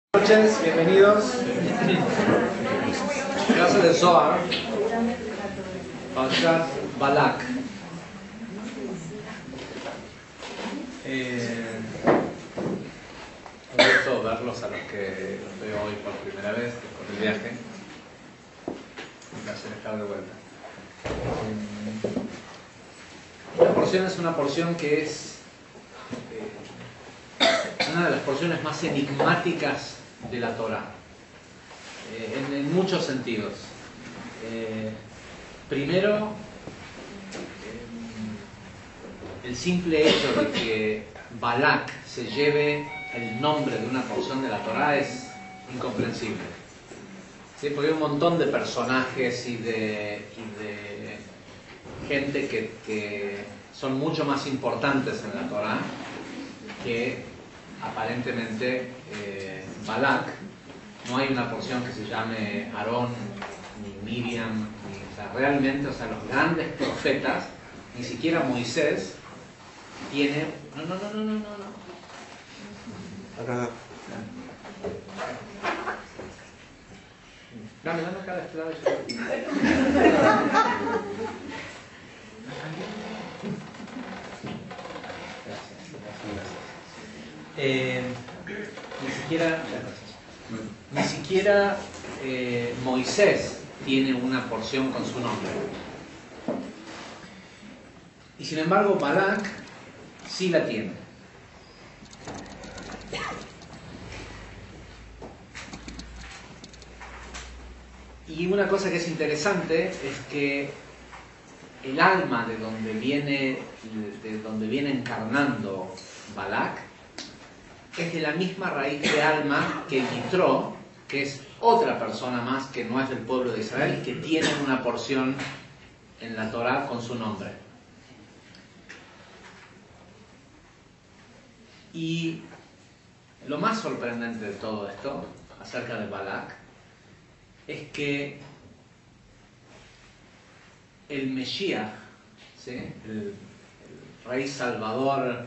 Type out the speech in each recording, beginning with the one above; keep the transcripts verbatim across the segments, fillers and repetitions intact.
Buenas noches, bienvenidos. Clase de Zohar, Parashat Balak. Eh, un gusto verlos a los que los veo hoy por primera vez después del viaje. Un placer estar de vuelta. Esta porción es una porción que es eh, una de las porciones más enigmáticas de la Torah, eh, en, en muchos sentidos. Eh, primero, eh, el simple hecho de que Balak se lleve el nombre de una porción de la Torah es incomprensible, ¿sí? Porque hay un montón de personajes y de, y de gente que, que son mucho más importantes en la Torah que aparentemente eh, Balak. No hay una porción que se llame Aarón ni Miriam, ni, o sea, realmente, o sea, los grandes profetas, ni siquiera Moisés tiene. No, no, no, no, no, no, no. Acá. Dame, dame acá de este lado. Eh, ni siquiera ni siquiera eh, Moisés tiene una porción con su nombre, y sin embargo Balak sí la tiene. Y una cosa que es interesante es que el alma de donde viene de donde viene encarnando Balak es de la misma raíz de alma que Yitro, que es otra persona más que no es del pueblo de Israel y que tiene una porción en la Torah con su nombre. Y lo más sorprendente de todo esto, acerca de Balak, es que el Mesías, ¿sí? el, el rey salvador,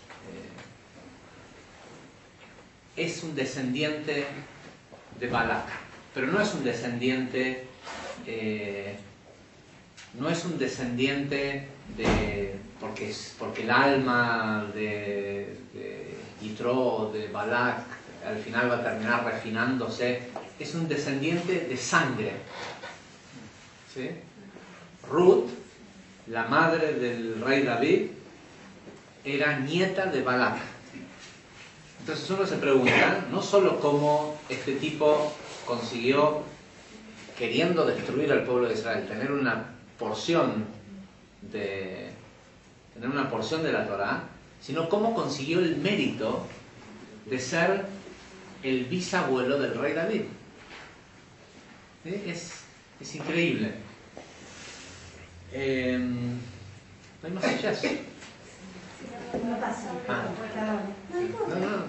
es un descendiente de Balak, pero no es un descendiente, eh, no es un descendiente de, porque, porque el alma de, de Yitro, de Balak, al final va a terminar refinándose. Es un descendiente de sangre, ¿sí? Ruth, la madre del rey David, era nieta de Balak. Entonces uno se pregunta, no solo cómo este tipo consiguió, queriendo destruir al pueblo de Israel, tener una porción de, tener una porción de la Torah, sino cómo consiguió el mérito de ser el bisabuelo del rey David. ¿Sí? Es, es increíble. Eh, ¿No hay más sillas? No pasa. Ah. No, no, no.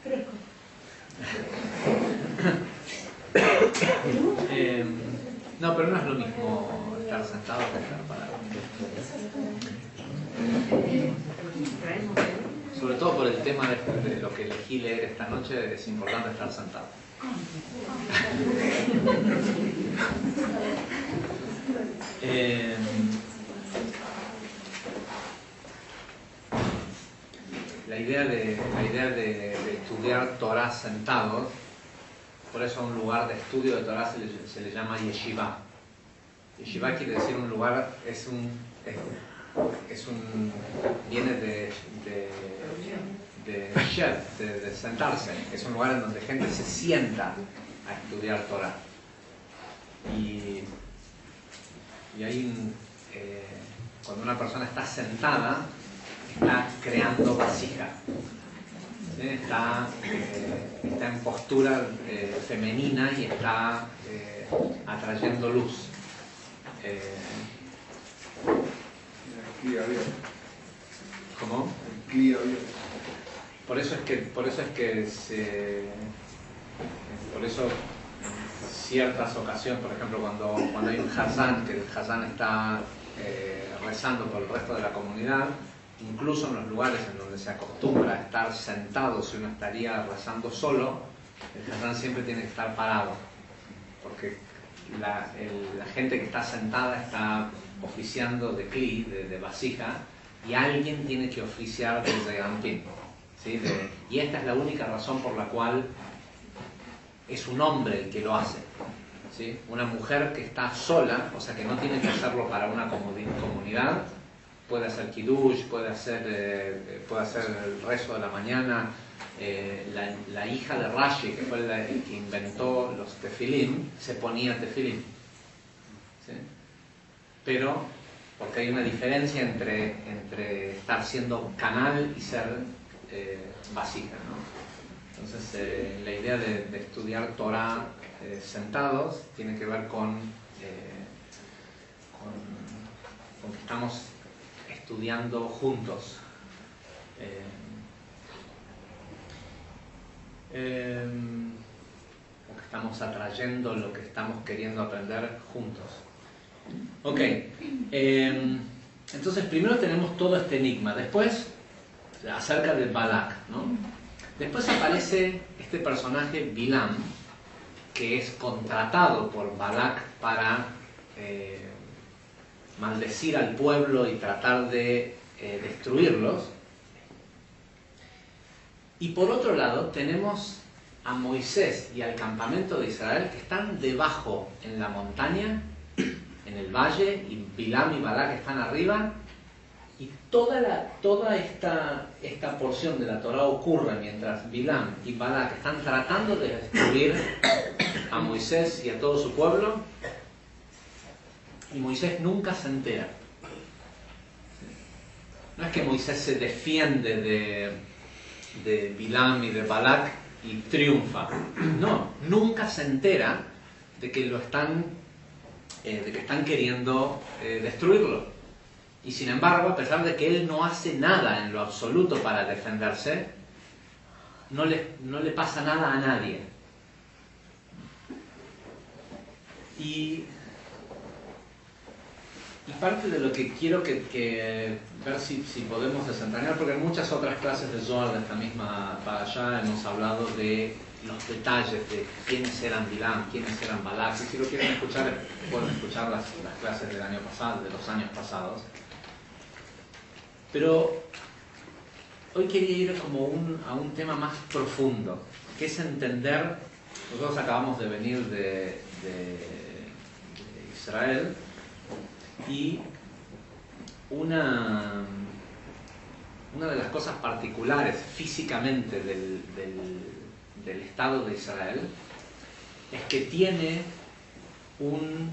eh, no, pero no es lo mismo estar sentado que estar parado. Sobre todo por el tema de, de lo que elegí leer esta noche, es importante estar sentado. eh, La idea, de, la idea de, de estudiar Torah sentados, por eso a un lugar de estudio de Torah se le, se le llama yeshiva. Yeshiva quiere decir un lugar, es un, es, es un viene de de, de, shed, de, de sentarse, es un lugar en donde gente se sienta a estudiar Torah. Y, y hay un, eh, cuando una persona está sentada, está creando vasija, ¿sí? está, eh, está en postura eh, femenina y está eh, atrayendo luz. Eh, ¿Cómo? Por eso es que, por eso es que se, por eso en ciertas ocasiones, por ejemplo, cuando, cuando hay un hazán, que el hazán está eh, rezando por el resto de la comunidad, incluso en los lugares en donde se acostumbra a estar sentado, si uno estaría rezando solo, el Hazán siempre tiene que estar parado, porque la, el, la gente que está sentada está oficiando de kli, de, de vasija, y alguien tiene que oficiar de zeganpin, ¿sí? De, y esta es la única razón por la cual es un hombre el que lo hace, ¿sí? Una mujer que está sola, o sea que no tiene que hacerlo para una comunidad, puede hacer kiddush, puede hacer, eh, puede hacer el rezo de la mañana. Eh, la, la hija de Rashi, que fue la, el que inventó los tefilim, se ponía tefilim, ¿sí? Pero porque hay una diferencia entre, entre estar siendo canal y ser eh, vasija, ¿no? Entonces eh, la idea de, de estudiar Torah eh, sentados tiene que ver con, eh, con, con que estamos estudiando juntos. Eh, eh, o que estamos atrayendo lo que estamos queriendo aprender juntos. Ok, eh, entonces primero tenemos todo este enigma, después acerca de Balak, ¿no? Después aparece este personaje Bilam, que es contratado por Balak para eh, maldecir al pueblo y tratar de eh, destruirlos. Y por otro lado tenemos a Moisés y al campamento de Israel que están debajo en la montaña, en el valle, y Bilam y Balak están arriba, y toda, la, toda esta, esta porción de la Torah ocurre mientras Bilam y Balak están tratando de destruir a Moisés y a todo su pueblo, y Moisés nunca se entera. No es que Moisés se defiende de, de Bilam y de Balak y triunfa. No, nunca se entera de que lo están, eh, de que están queriendo eh, destruirlo. Y sin embargo, a pesar de que él no hace nada en lo absoluto para defenderse, no le, no le pasa nada a nadie. Y, y parte de lo que quiero que, que ver si, si podemos desentrañar, porque en muchas otras clases de Zohar de esta misma para allá hemos hablado de los detalles de quiénes eran Bilam, quiénes eran Balak. Y si lo quieren escuchar, pueden escuchar las, las clases del año pasado, de los años pasados. Pero hoy quería ir como un, a un tema más profundo, que es entender. Nosotros acabamos de venir de, de, de Israel, y una, una de las cosas particulares físicamente del, del, del Estado de Israel es que tiene un,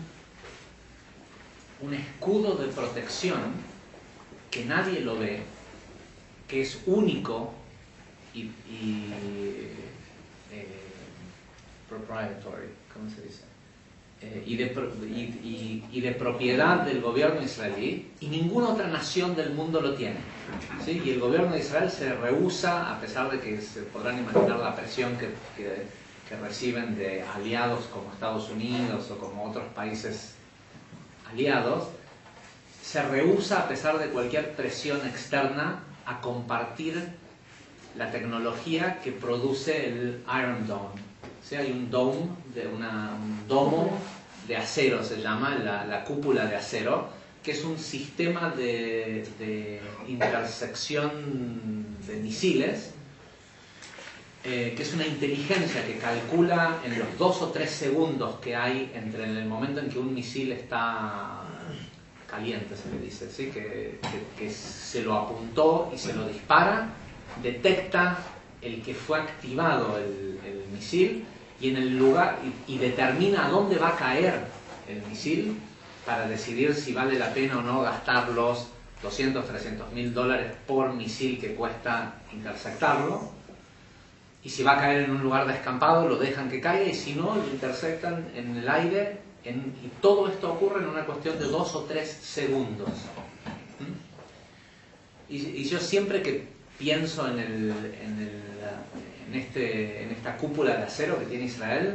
un escudo de protección que nadie lo ve, que es único y, y eh, proprietary, ¿cómo se dice? Eh, y, de, y, y, y de propiedad del gobierno israelí, y ninguna otra nación del mundo lo tiene, ¿sí? Y el gobierno de Israel se rehúsa, a pesar de que se podrán imaginar la presión que, que, que reciben de aliados como Estados Unidos o como otros países aliados, se rehúsa, a pesar de cualquier presión externa, a compartir la tecnología que produce el Iron Dome. ¿Sí? Hay un dome, de una, un domo de acero, se llama, la, la cúpula de acero, que es un sistema de, de intersección de misiles, eh, que es una inteligencia que calcula en los dos o tres segundos que hay entre el momento en que un misil está caliente, se le dice, ¿sí? que, que, que se lo apuntó y se lo dispara, detecta el que fue activado el, el misil y en el lugar y, y determina a dónde va a caer el misil para decidir si vale la pena o no gastar los doscientos, trescientos mil dólares por misil que cuesta interceptarlo, y si va a caer en un lugar descampado lo dejan que caiga, y si no lo interceptan en el aire. En, y todo esto ocurre en una cuestión de dos o tres segundos. ¿Mm? Y, y yo siempre que pienso en, el, en, el, en, este, en esta cúpula de acero que tiene Israel,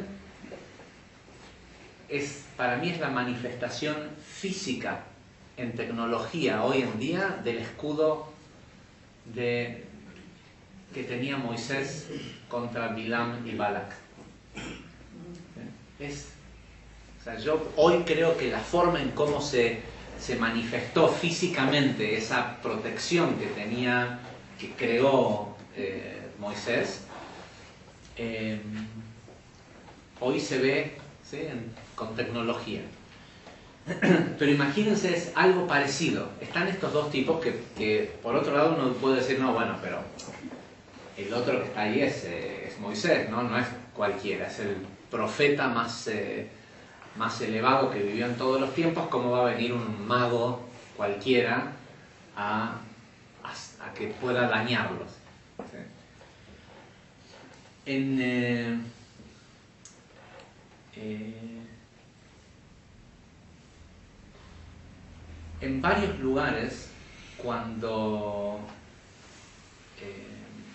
es, para mí es la manifestación física en tecnología hoy en día del escudo de, que tenía Moisés contra Bilam y Balak. Es, o sea, yo hoy creo que la forma en cómo se, se manifestó físicamente esa protección que tenía, que creó eh, Moisés, eh, hoy se ve, ¿sí?, en, con tecnología. Pero imagínense, es algo parecido. Están estos dos tipos que, que por otro lado uno puede decir, no, bueno, pero el otro que está ahí es, eh, es Moisés, ¿no? No es cualquiera, es el profeta más, eh, más elevado que vivió en todos los tiempos. ¿Cómo va a venir un mago cualquiera a, a, a que pueda dañarlos? ¿Sí? En... Eh, eh, En varios lugares, cuando eh,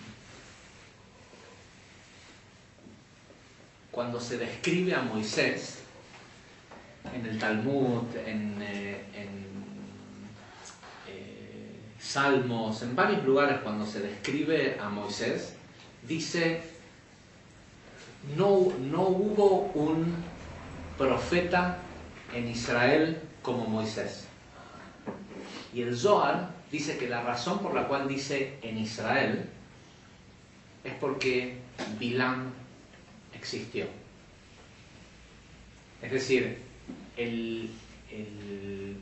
cuando se describe a Moisés, en el Talmud, en, eh, en eh, Salmos, en varios lugares cuando se describe a Moisés, dice, no, no hubo un profeta en Israel como Moisés. Y el Zohar dice que la razón por la cual dice en Israel es porque Bilam existió. Es decir, el, el,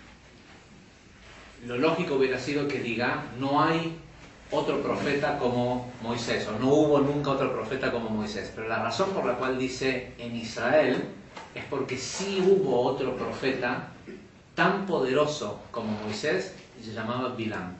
lo lógico hubiera sido que diga no hay otro profeta como Moisés, o no hubo nunca otro profeta como Moisés. Pero la razón por la cual dice en Israel es porque sí hubo otro profeta tan poderoso como Moisés, y se llamaba Bilam.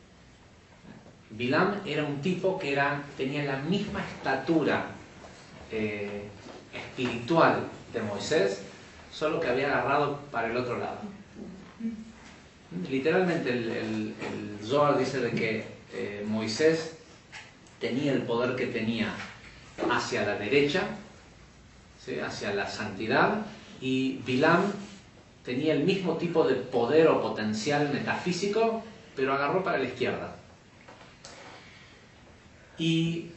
Bilam era un tipo que era, tenía la misma estatura eh, espiritual de Moisés, solo que había agarrado para el otro lado. Literalmente el, el, el Zohar dice de que eh, Moisés tenía el poder que tenía hacia la derecha, ¿sí?, hacia la santidad, y Bilam tenía el mismo tipo de poder o potencial metafísico, pero agarró para la izquierda. Y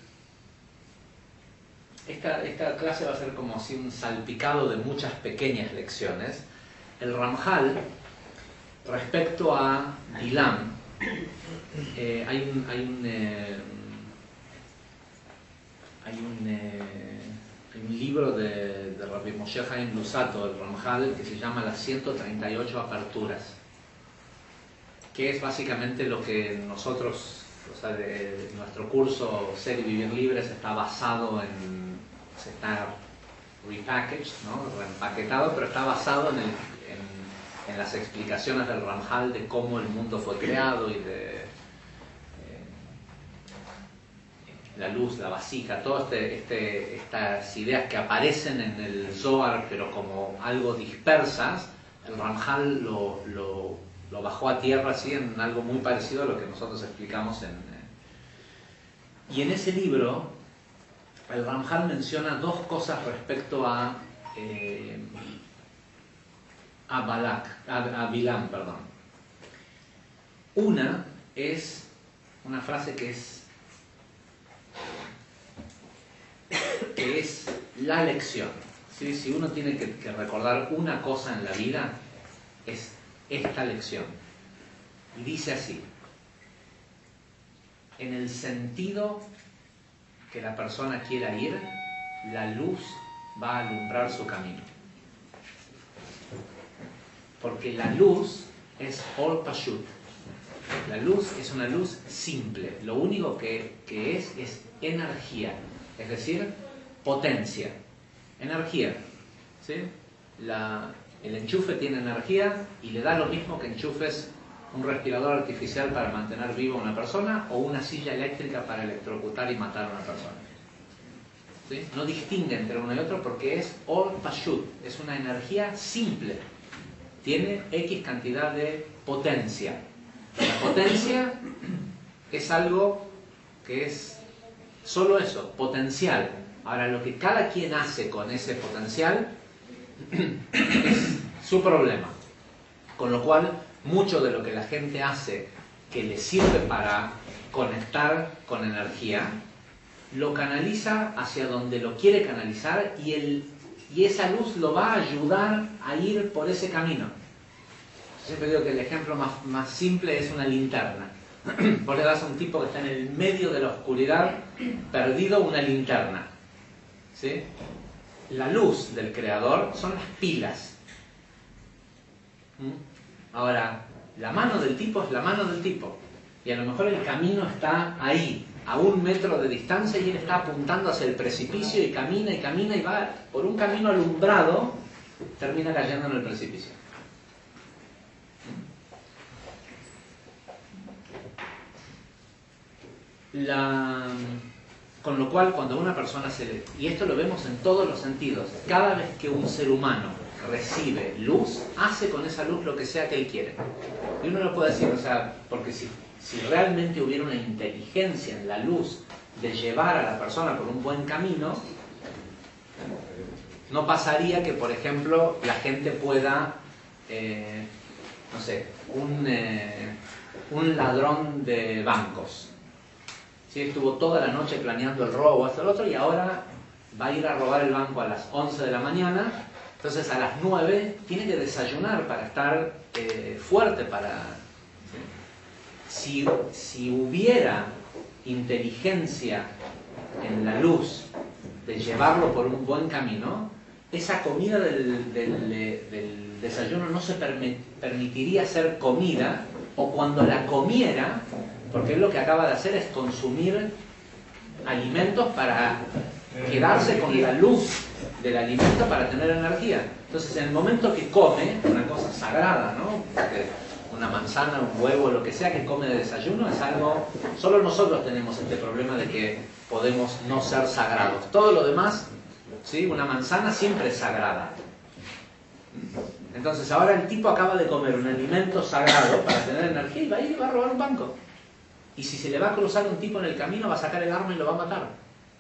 esta, esta clase va a ser como así un salpicado de muchas pequeñas lecciones. El Ramjal, respecto a Bilam, eh, hay un... Hay un, eh, hay un eh, un libro de, de Rabbi Moshe Chaim Luzzatto, el Ramjal, que se llama Las ciento treinta y ocho aperturas, que es básicamente lo que nosotros, o sea, de, de nuestro curso Ser y Vivir Libres está basado en, está repackaged, ¿no?, reempaquetado, pero está basado en, el, en, en las explicaciones del Ramjal de cómo el mundo fue creado y de la luz, la vasija, todas este, este, estas ideas que aparecen en el Zohar, pero como algo dispersas, el Ramjal lo, lo, lo bajó a tierra así en algo muy parecido a lo que nosotros explicamos en... Eh. Y en ese libro, el Ramjal menciona dos cosas respecto a, eh, a Balak, a, a Bilam, perdón. Una es una frase que es que es la lección, ¿sí? Si uno tiene que, que recordar una cosa en la vida, es esta lección. Y dice así: en el sentido que la persona quiera ir, la luz va a alumbrar su camino. Porque la luz es Or Pashut. La luz es una luz simple. Lo único que, que es es energía. Es decir, potencia, energía, ¿sí? La, el enchufe tiene energía y le da lo mismo que enchufes un respirador artificial para mantener viva a una persona o una silla eléctrica para electrocutar y matar a una persona, ¿sí? No distingue entre uno y otro porque es Or Pashut, es una energía simple, tiene X cantidad de potencia. La potencia es algo que es solo eso, potencial. Ahora, lo que cada quien hace con ese potencial es su problema. Con lo cual, mucho de lo que la gente hace que le sirve para conectar con energía, lo canaliza hacia donde lo quiere canalizar y, el, y esa luz lo va a ayudar a ir por ese camino. Yo siempre digo que el ejemplo más, más simple es una linterna. Vos le das a un tipo que está en el medio de la oscuridad, perdido, una linterna, ¿sí? La luz del creador son las pilas. ¿Mm? Ahora, la mano del tipo es la mano del tipo. Y a lo mejor el camino está ahí, a un metro de distancia, y él está apuntando hacia el precipicio y camina y camina y va por un camino alumbrado, termina cayendo en el precipicio. La... Con lo cual, cuando una persona se... Y esto lo vemos en todos los sentidos. Cada vez que un ser humano recibe luz, hace con esa luz lo que sea que él quiere. Y uno lo puede decir, o sea, porque si, si realmente hubiera una inteligencia en la luz de llevar a la persona por un buen camino, no pasaría que, por ejemplo, la gente pueda, eh, no sé, un, eh, un ladrón de bancos. ¿Sí? Estuvo toda la noche planeando el robo, hasta el otro, y ahora va a ir a robar el banco a las once de la mañana. Entonces a las nueve tiene que desayunar para estar eh, fuerte para... ¿sí? Si, si hubiera inteligencia en la luz de llevarlo por un buen camino, esa comida del, del, del desayuno no se permit, permitiría ser comida, o cuando la comiera, porque él lo que acaba de hacer es consumir alimentos para quedarse con la luz del alimento para tener energía. Entonces, en el momento que come, una cosa sagrada, ¿no? Porque una manzana, un huevo, lo que sea que come de desayuno, es algo... Solo nosotros tenemos este problema de que podemos no ser sagrados. Todo lo demás, ¿sí? Una manzana siempre es sagrada. Entonces, ahora el tipo acaba de comer un alimento sagrado para tener energía y va a ir y va a robar un banco. Y si se le va a cruzar un tipo en el camino, va a sacar el arma y lo va a matar.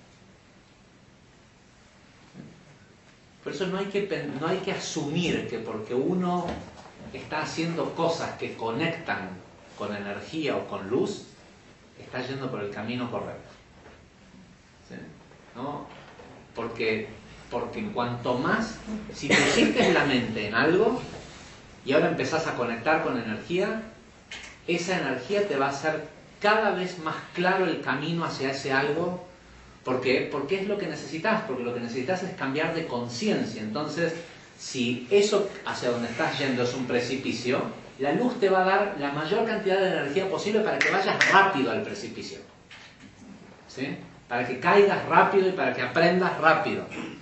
Por eso no hay que, no hay que asumir que porque uno está haciendo cosas que conectan con energía o con luz, está yendo por el camino correcto. ¿Sí? ¿No? Porque, porque en cuanto más, si te sientes la mente en algo y ahora empezás a conectar con energía, esa energía te va a hacer cada vez más claro el camino hacia ese algo. ¿Por qué? Porque es lo que necesitas, porque lo que necesitas es cambiar de conciencia. Entonces, si eso hacia donde estás yendo es un precipicio, la luz te va a dar la mayor cantidad de energía posible para que vayas rápido al precipicio. ¿Sí? Para que caigas rápido y para que aprendas rápido.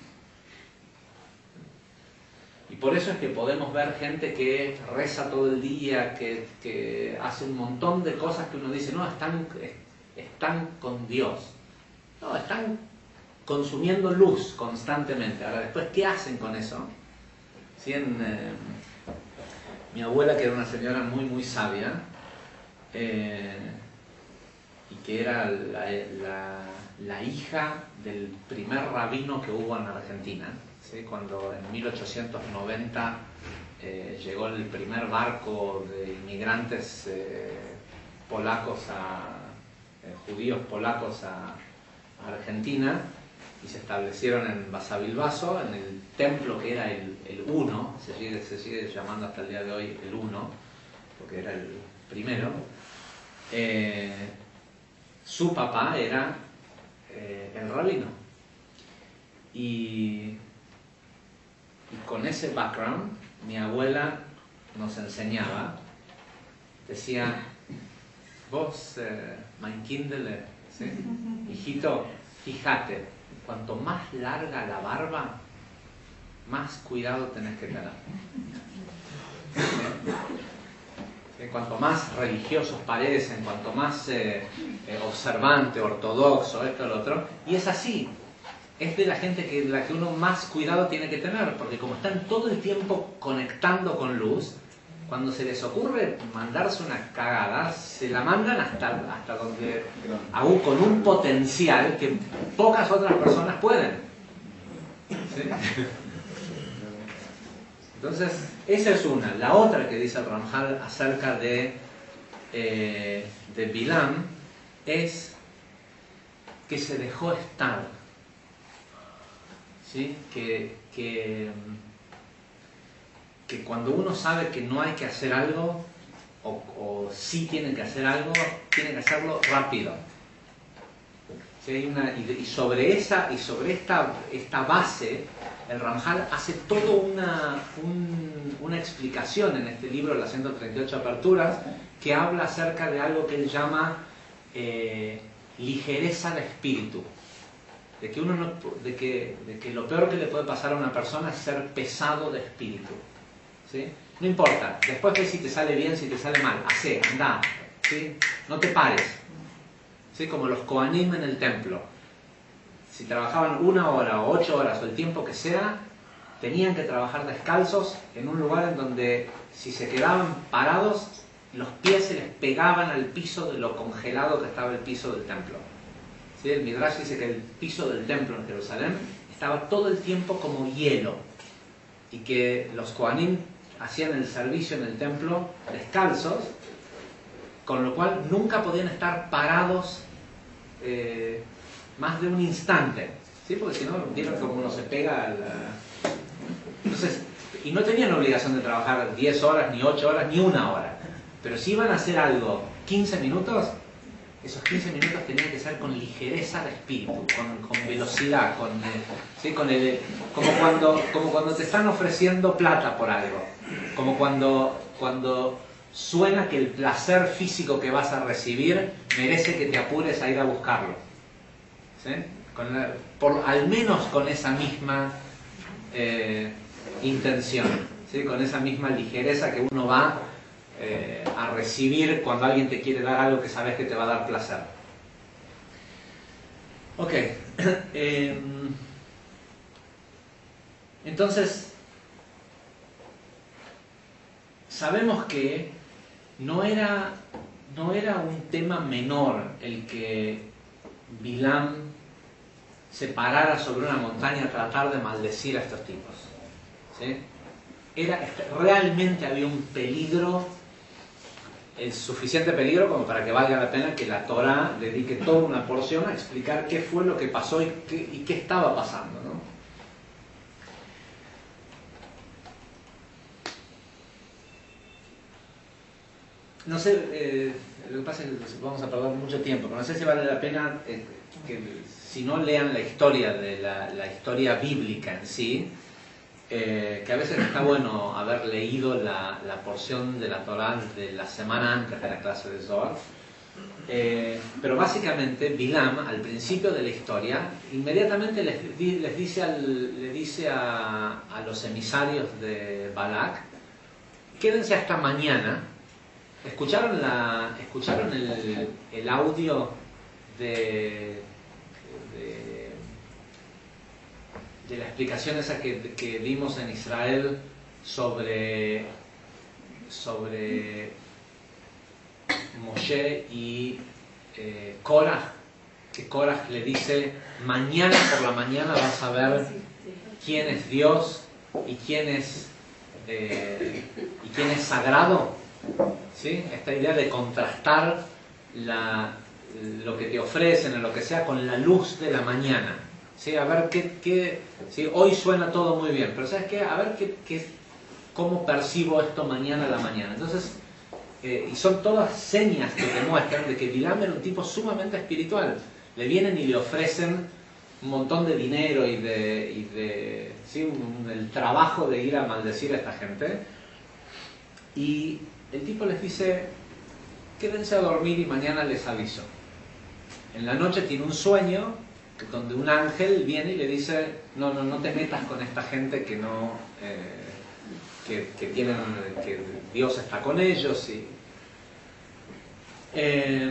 Y por eso es que podemos ver gente que reza todo el día, que, que hace un montón de cosas que uno dice, no, están, están con Dios. No, están consumiendo luz constantemente. Ahora, después, ¿qué hacen con eso? ¿Sí? En, eh, mi abuela, que era una señora muy, muy sabia, eh, y que era la, la, la hija del primer rabino que hubo en Argentina, ¿sí? Cuando en mil ochocientos noventa eh, llegó el primer barco de inmigrantes eh, polacos, a, eh, judíos polacos a Argentina, y se establecieron en Basavilbaso, en el templo que era el, el Uno, se sigue, se sigue llamando hasta el día de hoy el Uno, porque era el primero. Eh, su papá era eh, el rabino. Y, y con ese background, mi abuela nos enseñaba, decía, vos, eh, mein Kindle, ¿sí? Hijito, fíjate, cuanto más larga la barba, más cuidado tenés que tener. ¿Sí? Cuanto más religiosos parecen, cuanto más eh, eh, observante, ortodoxo, esto, lo otro, y es así. Es de la gente que la que uno más cuidado tiene que tener, porque como están todo el tiempo conectando con luz, cuando se les ocurre mandarse una cagada, se la mandan hasta, hasta donde, aún con un potencial que pocas otras personas pueden. ¿Sí? Entonces, esa es una. La otra que dice el Ramjal acerca de, eh, de Bilam es que se dejó estar, ¿sí? que, que, que cuando uno sabe que no hay que hacer algo, o, o sí tiene que hacer algo, tiene que hacerlo rápido. ¿Sí? Hay una, y, y sobre esa y sobre esta, esta base, el Ramjal hace toda una, un, una explicación en este libro, las ciento treinta y ocho aperturas, que habla acerca de algo que él llama eh, ligereza de espíritu. De que, uno no, de, que, de que lo peor que le puede pasar a una persona es ser pesado de espíritu. ¿Sí? No importa, después ves si te sale bien, si te sale mal, hacé, andá, ¿sí? No te pares. ¿Sí? Como los Kohanim en el templo. Si trabajaban una hora o ocho horas o el tiempo que sea, tenían que trabajar descalzos en un lugar en donde si se quedaban parados, los pies se les pegaban al piso de lo congelado que estaba el piso del templo. ¿Sí? El Midrash dice que el piso del templo en Jerusalén estaba todo el tiempo como hielo y que los Kohanim hacían el servicio en el templo descalzos, con lo cual nunca podían estar parados eh, más de un instante, ¿sí? Porque si no, vieron como uno se pega a la... Entonces, y no tenían obligación de trabajar diez horas, ni ocho horas, ni una hora, pero si iban a hacer algo quince minutos, esos quince minutos tenían que ser con ligereza de espíritu, con, con velocidad, con, ¿sí? con el, como, cuando, como cuando te están ofreciendo plata por algo, como cuando, cuando suena que el placer físico que vas a recibir merece que te apures a ir a buscarlo. ¿Sí? Con la, por, al menos con esa misma eh, intención, ¿sí? Con esa misma ligereza que uno va eh, a recibir cuando alguien te quiere dar algo que sabes que te va a dar placer. Ok. eh, entonces, sabemos que no era, no era un tema menor el que Bilam se parara sobre una montaña a tratar de maldecir a estos tipos. ¿Sí? Era, realmente había un peligro, el suficiente peligro como para que valga la pena que la Torá dedique toda una porción a explicar qué fue lo que pasó y qué, y qué estaba pasando, ¿no? No sé, eh, lo que pasa es que vamos a perder mucho tiempo, pero no sé si vale la pena eh, que si no lean la historia de la, la historia bíblica en sí, eh, que a veces está bueno haber leído la, la porción de la Torá de la semana antes de la clase de Zohar, eh, pero básicamente Bilam al principio de la historia inmediatamente les, les dice, al, le dice a, a los emisarios de Balak: quédense hasta mañana. ¿Escucharon, la, escucharon el, el audio de, de, de la explicación esa que, que dimos en Israel sobre, sobre Moshe y eh, Korah? Que Korah le dice: mañana por la mañana vas a ver quién es Dios y quién es, eh, y quién es sagrado. ¿Sí? Esta idea de contrastar la, lo que te ofrecen o lo que sea con la luz de la mañana. ¿Sí? A ver qué, qué ¿sí? Hoy suena todo muy bien, pero ¿sabes qué? A ver qué, qué, cómo percibo esto mañana a la mañana. Entonces, eh, y son todas señas que demuestran de que Bilam era un tipo sumamente espiritual. Le vienen y le ofrecen un montón de dinero y de, y de ¿sí? un, el trabajo de ir a maldecir a esta gente. Y el tipo les dice: quédense a dormir y mañana les aviso. En la noche tiene un sueño donde un ángel viene y le dice: no, no, no te metas con esta gente que no, eh, que, que tienen, que Dios está con ellos. Y, eh,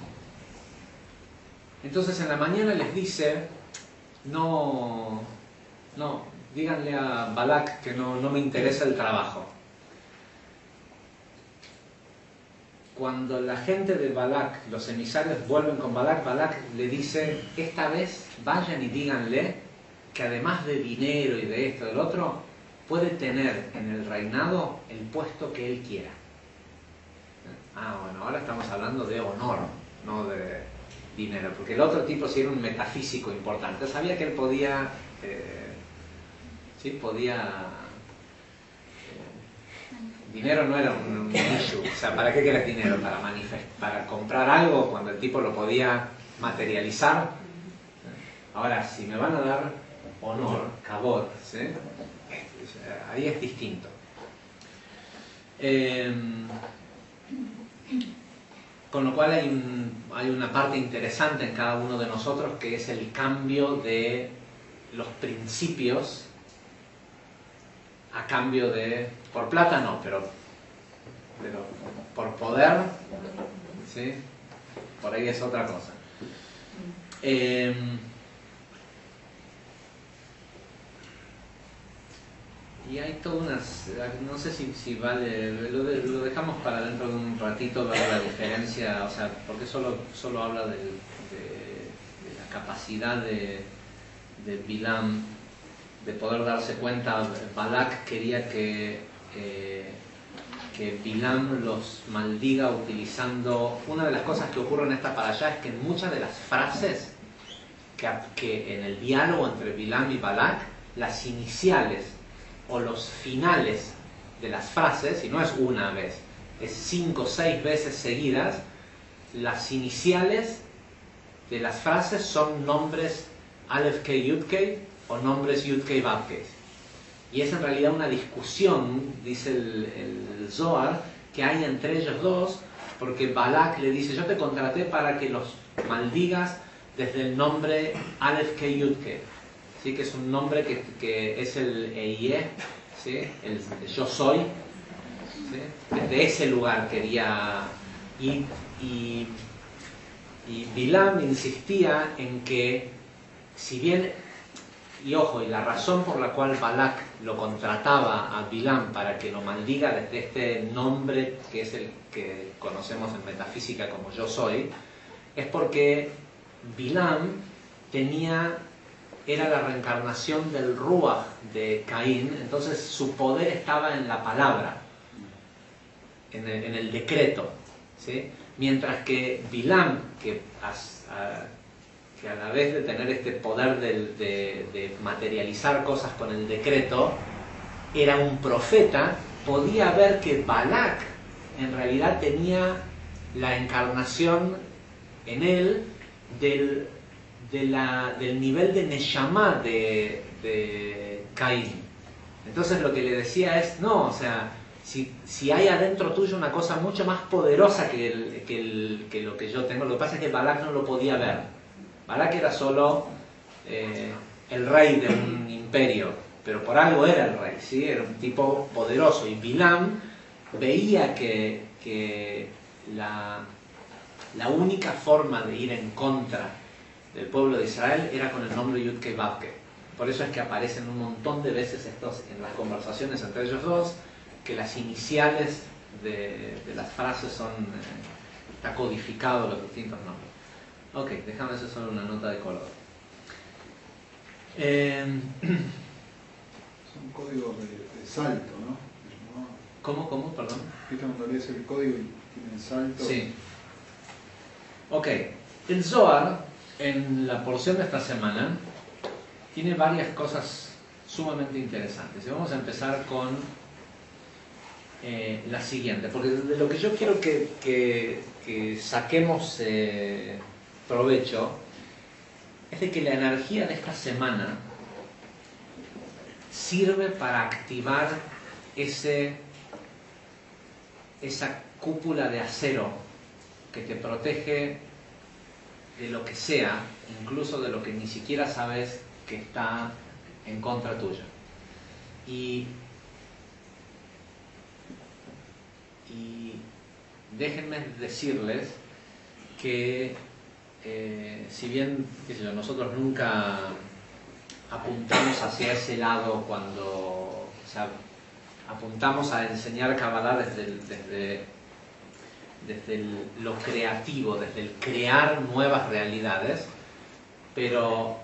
entonces en la mañana les dice: no, no, díganle a Balak que no, no me interesa el trabajo. Cuando la gente de Balak, los emisarios vuelven con Balak, Balak le dice: esta vez vayan y díganle que además de dinero y de esto y del otro, puede tener en el reinado el puesto que él quiera. Ah, bueno, ahora estamos hablando de honor, no de, dinero, porque el otro tipo sí era un metafísico importante, sabía que él podía, eh, sí, podía, eh, dinero no era un, un issue, o sea, ¿para qué querés dinero? Para manifestar, para comprar algo cuando el tipo lo podía materializar. Ahora, si me van a dar honor, kavod, ¿sí? Ahí es distinto. Eh, con lo cual hay, un, hay una parte interesante en cada uno de nosotros que es el cambio de los principios a cambio de, por plata no, pero, pero por poder, ¿sí? Por ahí es otra cosa. Eh, Y hay todas unas, no sé si, si vale, lo, de, lo dejamos para dentro de un ratito, ver la diferencia, o sea, porque solo, solo habla de, de, de la capacidad de, de Bilam de poder darse cuenta. Balak quería que, eh, que Bilam los maldiga utilizando, una de las cosas que ocurre en esta parashá es que en muchas de las frases que, que en el diálogo entre Bilam y Balak, las iniciales o los finales de las frases, y no es una vez, es cinco o seis veces seguidas, las iniciales de las frases son nombres Aleph Kei Yud Kei o nombres Yud Kei Vav Kei. Y es en realidad una discusión, dice el, el Zohar, que hay entre ellos dos, porque Balak le dice, yo te contraté para que los maldigas desde el nombre Aleph Kei Yud Kei. ¿Sí? Que es un nombre que, que es el Eiyeh, ¿sí? El, el yo soy, ¿sí? Desde ese lugar quería, y, y, y Bilam insistía en que, si bien, y ojo, y la razón por la cual Balak lo contrataba a Bilam para que lo maldiga desde este nombre que es el que conocemos en metafísica como yo soy, es porque Bilam tenía era la reencarnación del Ruach de Caín, entonces su poder estaba en la palabra, en el, en el decreto, ¿sí? Mientras que Bilam, que a, a, que a la vez de tener este poder de, de, de materializar cosas con el decreto, era un profeta, podía ver que Balak en realidad tenía la encarnación en él del De la, del nivel de Neshama de, de Caín. Entonces lo que le decía es, no, o sea, si, si hay adentro tuyo una cosa mucho más poderosa que, el, que, el, que lo que yo tengo, lo que pasa es que Balak no lo podía ver. Balak era solo eh, el rey de un imperio, pero por algo era el rey, ¿sí? Era un tipo poderoso. Y Bilam veía que, que la, la única forma de ir en contra del pueblo de Israel era con el nombre Yud Kei Vav Kei. Por eso es que aparecen un montón de veces estos en las conversaciones entre ellos dos, que las iniciales de, de las frases son, eh, está codificado los distintos nombres. Ok, déjame hacer solo una nota de color. Eh, Son códigos de, de salto, ¿no? ¿Cómo, cómo, perdón? ¿Viste cuando lees el código y tienen salto? Sí. Ok, el Zohar, en la porción de esta semana, tiene varias cosas sumamente interesantes. Y vamos a empezar con eh, la siguiente, porque de lo que yo quiero que, que, que saquemos eh, provecho es de que la energía de esta semana sirve para activar ese, esa cúpula de acero que te protege de lo que sea, incluso de lo que ni siquiera sabes que está en contra tuya. Y, y déjenme decirles que eh, si bien qué sé yo, nosotros nunca apuntamos hacia ese lado cuando, o sea, apuntamos a enseñar Kabbalah desde, el, desde desde el, lo creativo, desde el crear nuevas realidades, pero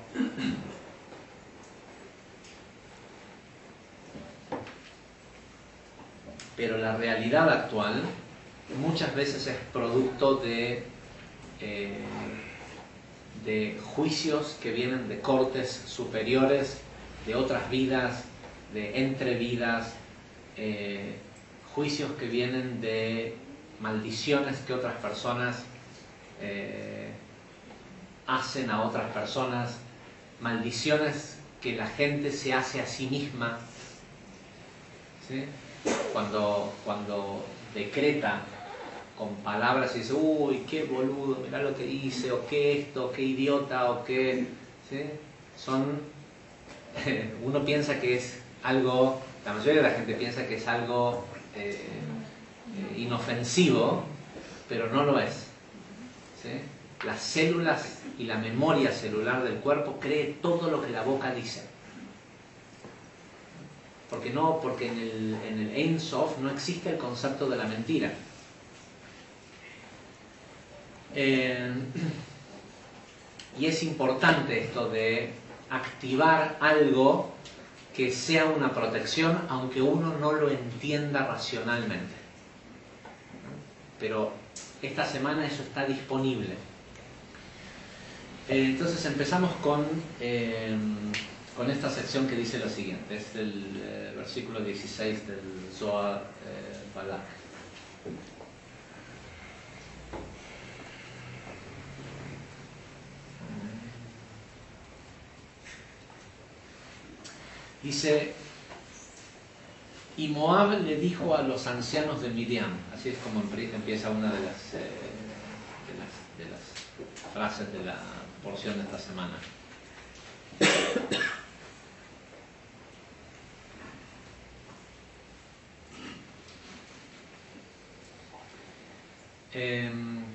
pero la realidad actual muchas veces es producto de eh, de juicios que vienen de cortes superiores, de otras vidas, de entrevidas, eh, juicios que vienen de maldiciones que otras personas eh, hacen a otras personas, maldiciones que la gente se hace a sí misma, ¿sí? Cuando, cuando decreta con palabras y dice, uy, qué boludo, mirá lo que hice, o qué esto, qué idiota, o qué... ¿sí? Son... uno piensa que es algo, la mayoría de la gente piensa que es algo eh, eh, inofensivo, pero no lo es, ¿sí? Las células y la memoria celular del cuerpo cree todo lo que la boca dice. Porque no, porque en el, en el Ein Sof no existe el concepto de la mentira. Eh, y es importante esto de activar algo que sea una protección, aunque uno no lo entienda racionalmente. Pero esta semana eso está disponible. Eh, entonces empezamos con, eh, con esta sección que dice lo siguiente. Es el eh, versículo dieciséis del Zohar eh, Balak. Dice, y Moab le dijo a los ancianos de Midian, así es como empieza una de las, eh, de las, de las frases de la porción de esta semana. Eh,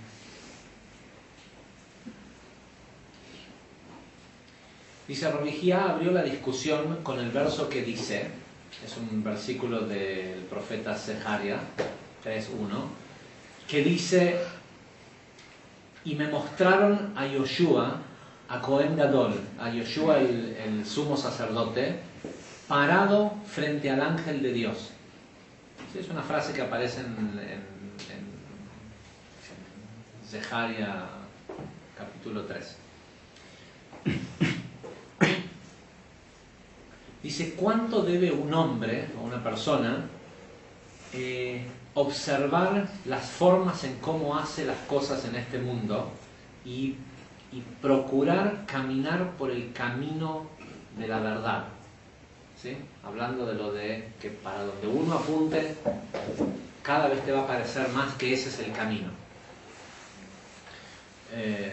Dice, Rabijía abrió la discusión con el verso que dice, es un versículo del profeta Zeharia tres uno, que dice, y me mostraron a Yoshua, a Cohen Gadol, a Yoshua el, el sumo sacerdote, parado frente al ángel de Dios. Sí, es una frase que aparece en, en, en Zeharia capítulo tres. Dice, ¿cuánto debe un hombre o una persona eh, observar las formas en cómo hace las cosas en este mundo y, y procurar caminar por el camino de la verdad? ¿Sí? Hablando de lo de que para donde uno apunte, cada vez te va a parecer más que ese es el camino. Eh,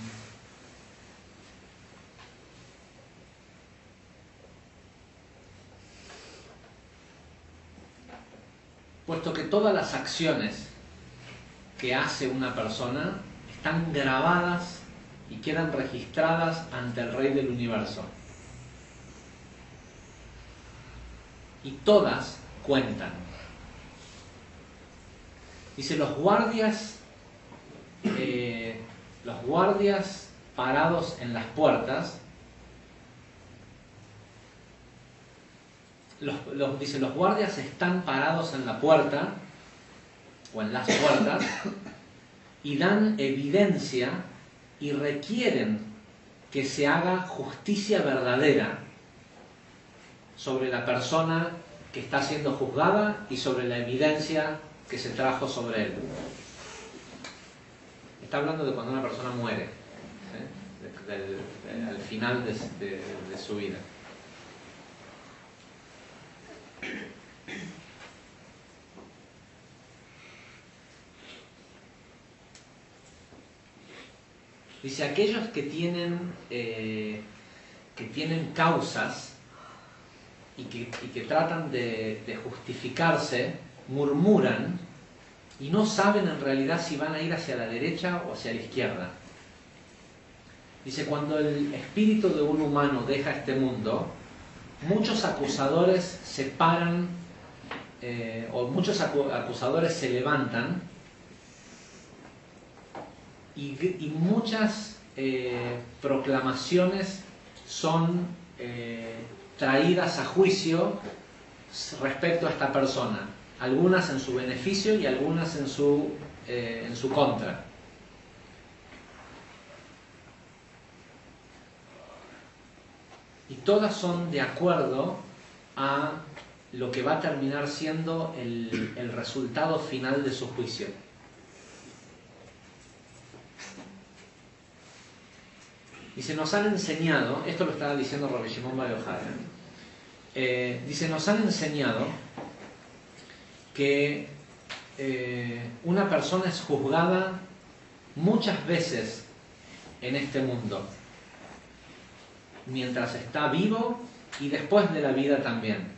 puesto que todas las acciones que hace una persona están grabadas y quedan registradas ante el Rey del Universo. Y todas cuentan. Dice, los guardias, eh, los guardias parados en las puertas, Los, los, dice, los guardias están parados en la puerta o en las puertas y dan evidencia y requieren que se haga justicia verdadera sobre la persona que está siendo juzgada y sobre la evidencia que se trajo sobre él. Está hablando de cuando una persona muere, ¿sí? de, de, de, al final de, de, de su vida. Dice, aquellos que tienen, eh, que tienen causas y que, y que tratan de, de justificarse, murmuran y no saben en realidad si van a ir hacia la derecha o hacia la izquierda. Dice, cuando el espíritu de un humano deja este mundo, muchos acusadores se paran, eh, o muchos acu acusadores se levantan y, y muchas eh, proclamaciones son eh, traídas a juicio respecto a esta persona, algunas en su beneficio y algunas en su, eh, en su contra. todas son de acuerdo a lo que va a terminar siendo el, el resultado final de su juicio. Dice, nos han enseñado, esto lo estaba diciendo Rabbi Shimon Bar Yochai, eh, dice, nos han enseñado que eh, una persona es juzgada muchas veces en este mundo, mientras está vivo y después de la vida también.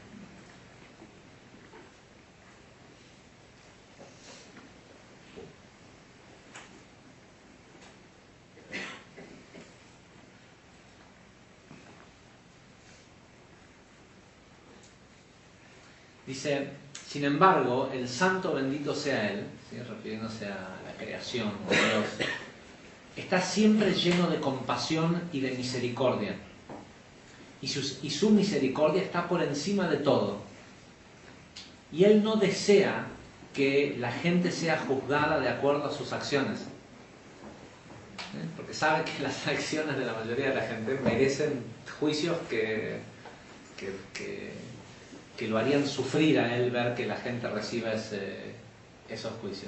Dice, sin embargo, el santo bendito sea Él, ¿sí?, refiriéndose a la creación, a Dios, está siempre lleno de compasión y de misericordia. Y su, y su misericordia está por encima de todo. Y Él no desea que la gente sea juzgada de acuerdo a sus acciones. ¿Eh? Porque sabe que las acciones de la mayoría de la gente merecen juicios que... que, que que lo harían sufrir a él ver que la gente reciba ese, esos juicios.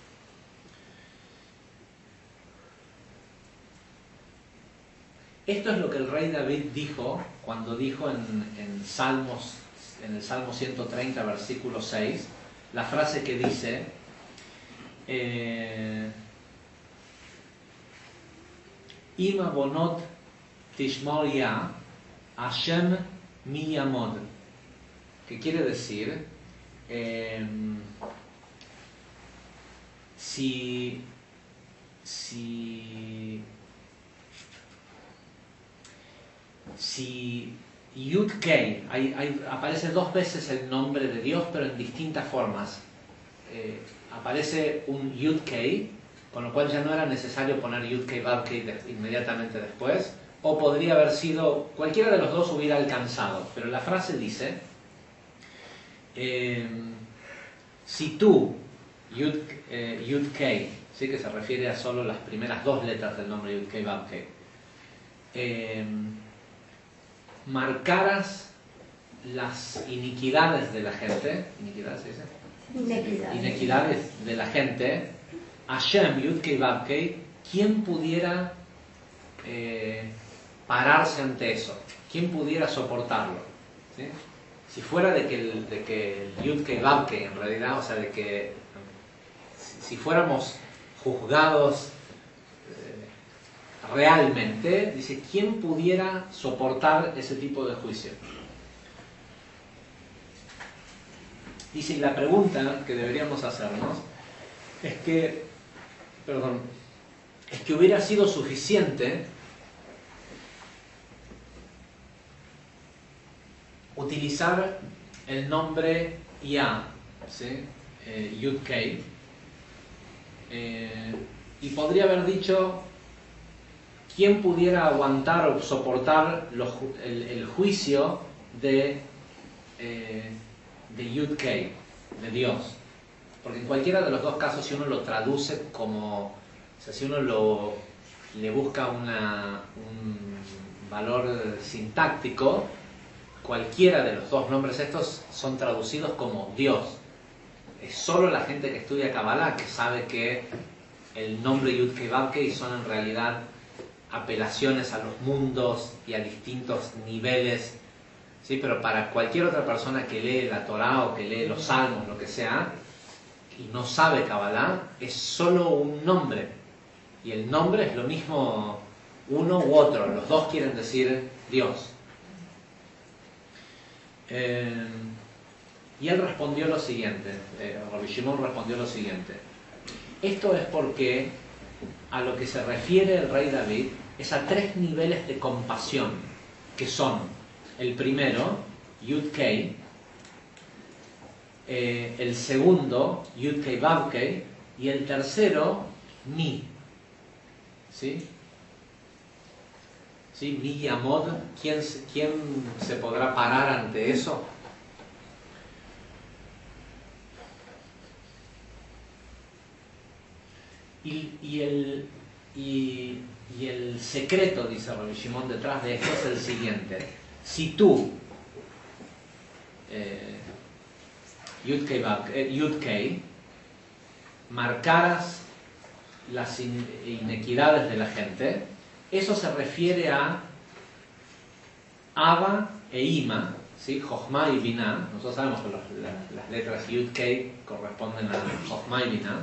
Esto es lo que el rey David dijo cuando dijo en, en Salmos, en el Salmo ciento treinta, versículo seis, la frase que dice, eh, Im abonot tishmor ya, Hashem mi yamod. Que quiere decir, eh, si, si, si Yud-Kei, hay, hay, aparece dos veces el nombre de Dios, pero en distintas formas. Eh, aparece un Yud-Kei, con lo cual ya no era necesario poner Yud-Kei, Vav-Kei de, inmediatamente después, o podría haber sido, cualquiera de los dos hubiera alcanzado, pero la frase dice, Eh, si tú, Yud, eh, Yud-Kei, ¿sí?, que se refiere a solo las primeras dos letras del nombre Yud-Kei, Vav-Kei, eh, marcaras las iniquidades de la gente, ¿iniquidades se dice? Inequidades. Inequidades de la gente, Hashem, Yud-Kei, Vav-Kei, ¿quién pudiera eh, pararse ante eso? ¿Quién pudiera soportarlo? ¿Sí? Si fuera de que el, de que el Yud-Kei, Vav-Kei, en realidad, o sea, de que si, si fuéramos juzgados eh, realmente, dice, ¿quién pudiera soportar ese tipo de juicio? Dice, y la pregunta que deberíamos hacernos es que, perdón, es que hubiera sido suficiente utilizar el nombre Ya, ¿sí?, eh, Yud-Kei, eh, y podría haber dicho, ¿quién pudiera aguantar o soportar los, el, el juicio de, eh, de Yud-Kei, de Dios? Porque en cualquiera de los dos casos, si uno lo traduce como, o sea, si uno lo, le busca una, un valor sintáctico, cualquiera de los dos nombres estos son traducidos como Dios. Es solo la gente que estudia Kabbalah que sabe que el nombre Yud-Kei, Vav-Kei son en realidad apelaciones a los mundos y a distintos niveles, ¿sí? Pero para cualquier otra persona que lee la Torá o que lee los Salmos, lo que sea, y no sabe Kabbalah, es solo un nombre. Y el nombre es lo mismo uno u otro, los dos quieren decir Dios. Eh, y él respondió lo siguiente, eh, Rabbi Shimon respondió lo siguiente: esto es porque a lo que se refiere el rey David es a tres niveles de compasión, que son el primero, Yud-Kei, eh, el segundo, Yud-Kei, Vav-Kei, y el tercero, Mi. ¿Sí? ¿Sí? Mi Yamod, ¿quién, ¿quién se podrá parar ante eso? Y, y, el, y, y el secreto, dice Rabbi Shimon, detrás de esto es el siguiente: si tú, eh, Yud-Kei, eh, Yud-Kei, marcaras las in inequidades de la gente, eso se refiere a Ava e Ima, ¿sí? Jochma y Binah. Nosotros sabemos que los, la, las letras Yud-Kei corresponden a Jochma y Binah.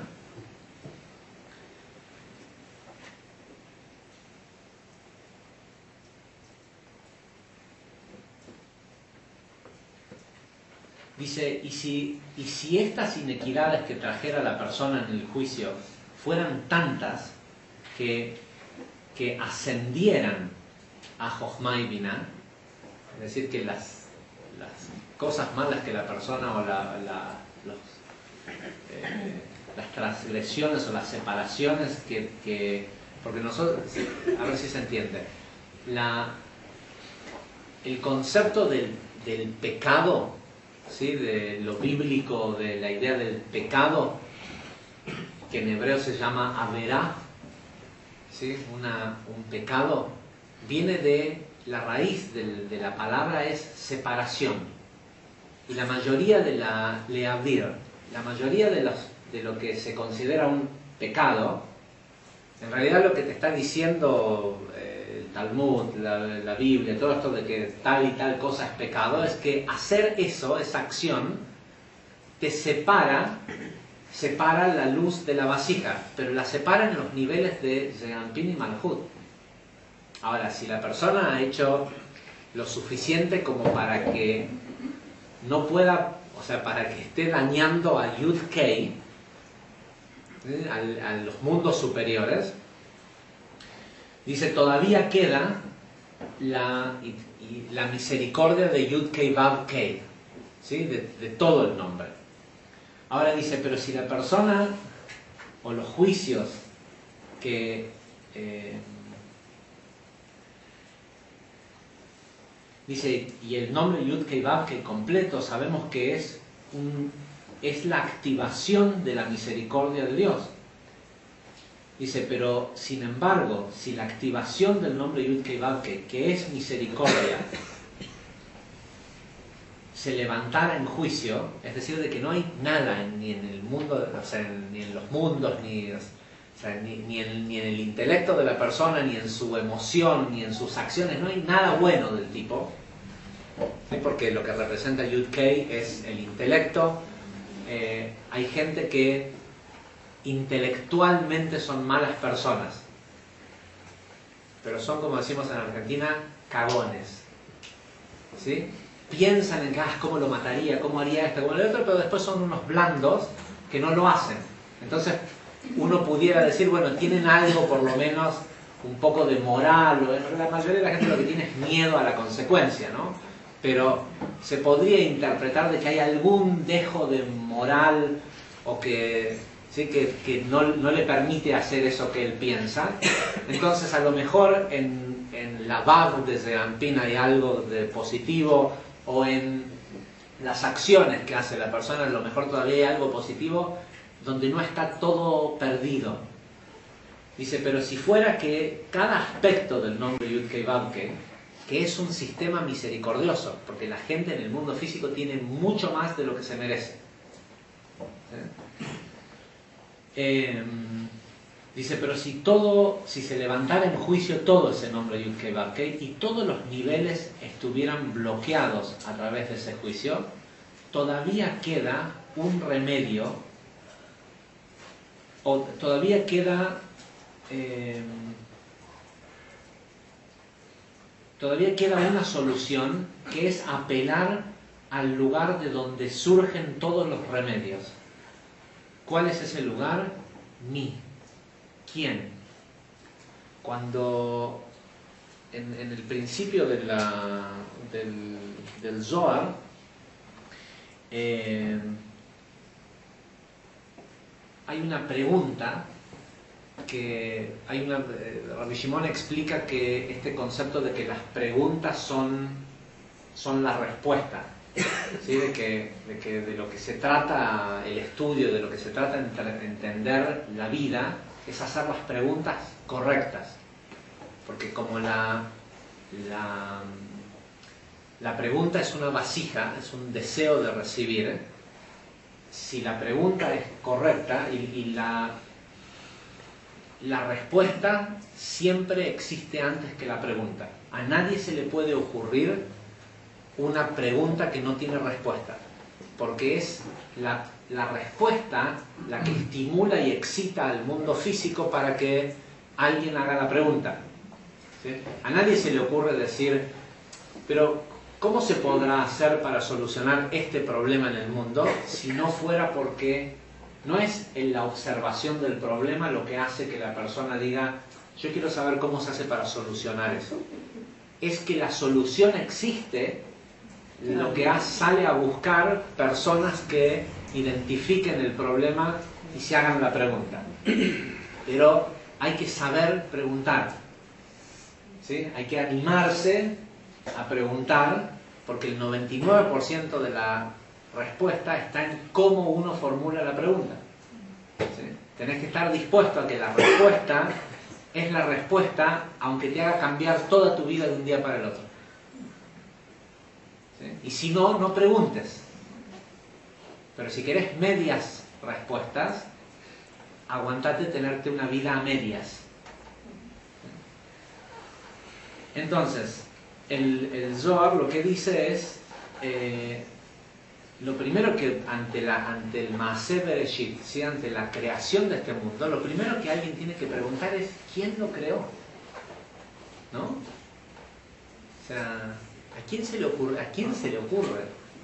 Dice, y si, y si estas inequidades que trajera la persona en el juicio fueran tantas que, que ascendieran a Jochma y Binah, es decir, que las, las cosas malas que la persona o la, la, los, eh, las transgresiones o las separaciones que, que... Porque nosotros, a ver si se entiende, la, el concepto del, del pecado, ¿sí? De lo bíblico, de la idea del pecado, que en hebreo se llama averá, ¿sí? Una, un pecado, viene de la raíz de, de la palabra es separación. Y la mayoría de la leavir, la mayoría de, los, de lo que se considera un pecado, en realidad lo que te está diciendo eh, el Talmud, la, la Biblia, todo esto de que tal y tal cosa es pecado, es que hacer eso, esa acción, te separa, separa la luz de la vasija, pero la separa en los niveles de Zeranpin y Malhut. Ahora, si la persona ha hecho lo suficiente como para que no pueda, o sea, para que esté dañando a Yud-Kei, ¿sí? a, a los mundos superiores, dice, todavía queda la, y, y la misericordia de Yud-Kei Vav-Kei, ¿sí? de, de todo el nombre. Ahora dice, pero si la persona o los juicios que... Eh, dice, y el nombre Yud-Kei Vav-Kei completo sabemos que es, un, es la activación de la misericordia de Dios. Dice, pero sin embargo, si la activación del nombre Yud-Kei Vav-Kei, que es misericordia, se levantara en juicio, es decir, de que no hay nada ni en el mundo, o sea, ni en los mundos, ni, o sea, ni, ni, en, ni en el intelecto de la persona, ni en su emoción, ni en sus acciones, no hay nada bueno del tipo, ¿sí? Porque lo que representa Yud-Kei es el intelecto. Eh, hay gente que intelectualmente son malas personas, pero son, como decimos en Argentina, cagones, ¿sí? Piensan en que, ah, cómo lo mataría, cómo haría esto, cómo lo otro, pero después son unos blandos que no lo hacen. Entonces uno pudiera decir, bueno, tienen algo por lo menos un poco de moral, o la mayoría de la gente lo que tiene es miedo a la consecuencia, ¿no? Pero se podría interpretar de que hay algún dejo de moral o que, ¿sí? que, que no, no le permite hacer eso que él piensa. Entonces a lo mejor en, en la Vav de Zeranpin hay algo de positivo, o en las acciones que hace la persona a lo mejor todavía hay algo positivo donde no está todo perdido. Dice, pero si fuera que cada aspecto del nombre Yud-Kei Vav-Kei, que es un sistema misericordioso, porque la gente en el mundo físico tiene mucho más de lo que se merece. ¿Sí? Eh, dice, pero si todo, si se levantara en juicio todo ese nombre Yud-Kei Vav-Kei y todos los niveles estuvieran bloqueados a través de ese juicio, todavía queda un remedio, o todavía queda... Eh, todavía queda una solución, que es apelar al lugar de donde surgen todos los remedios. ¿Cuál es ese lugar? Mí. ¿Quién? Cuando en, en el principio de la, del, del Zohar, eh, hay una pregunta que hay una, eh, Rabbi Shimon explica que este concepto de que las preguntas son, son la respuesta, ¿sí? de, que, de que de lo que se trata el estudio, de lo que se trata de entender la vida, es hacer las preguntas correctas, porque como la, la la pregunta es una vasija, es un deseo de recibir. Si la pregunta es correcta y, y la, la respuesta siempre existe antes que la pregunta. A nadie se le puede ocurrir una pregunta que no tiene respuesta, porque es la, la respuesta la que estimula y excita al mundo físico para que alguien haga la pregunta. ¿Sí? A nadie se le ocurre decir, pero ¿cómo se podrá hacer para solucionar este problema en el mundo si no fuera porque no es en la observación del problema lo que hace que la persona diga, yo quiero saber cómo se hace para solucionar eso? Es que la solución existe, lo que sale a buscar personas que identifiquen el problema y se hagan la pregunta. Pero hay que saber preguntar, ¿sí? Hay que animarse a preguntar, porque el noventa y nueve por ciento de la respuesta está en cómo uno formula la pregunta. ¿Sí? Tenés que estar dispuesto a que la respuesta es la respuesta, aunque te haga cambiar toda tu vida de un día para el otro. ¿Sí? Y si no, no preguntes. Pero si querés medias respuestas, aguantate tenerte una vida a medias. Entonces, el, el Zohar lo que dice es, eh, lo primero que ante, la, ante el Maaseh Bereshit, ¿sí? Ante la creación de este mundo, lo primero que alguien tiene que preguntar es, ¿quién lo creó? ¿No? O sea, ¿a quién se le ocurre? ¿A quién se le ocurre?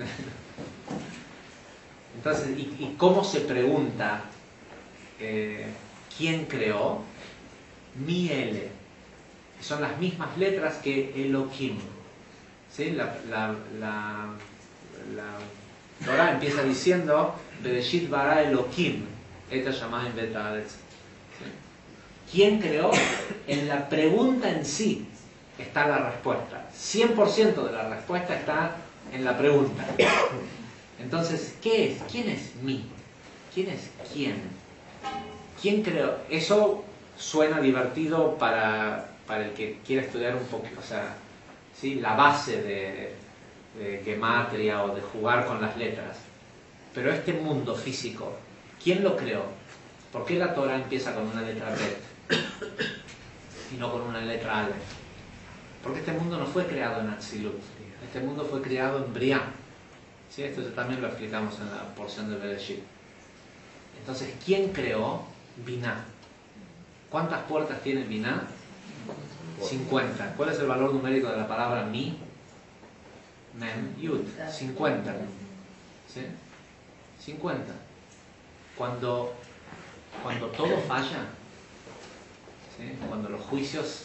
Entonces, ¿y, y cómo se pregunta eh, quién creó? Mi-ele. Son las mismas letras que Elohim. ¿Sí? La, la, la, la Torah empieza diciendo Bereshit bara Elohim eta shamayim ve'et haaretz. ¿Quién creó? En la pregunta en sí está la respuesta. cien por ciento de la respuesta está en la pregunta. Entonces, ¿qué es? ¿Quién es mí? ¿Quién es quién? ¿Quién creó? Eso suena divertido para, para el que quiere estudiar un poquito, o sea, ¿sí? La base de, de gematria o de jugar con las letras. Pero este mundo físico, ¿quién lo creó? ¿Por qué la Torah empieza con una letra Bet y no con una letra Aleph? Porque este mundo no fue creado en Atzilut, este mundo fue creado en Briah. ¿Sí? Esto también lo explicamos en la porción de Bereshit. Entonces, ¿quién creó Binah? ¿Cuántas puertas tiene Binah? cincuenta. ¿Cuál es el valor numérico de la palabra mi? Mem, Yud. cincuenta. ¿Sí? cincuenta. Cuando, cuando todo falla, ¿sí? Cuando los juicios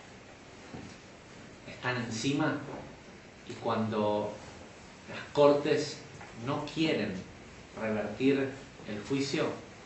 están encima y cuando las cortes no quieren revertir el juicio,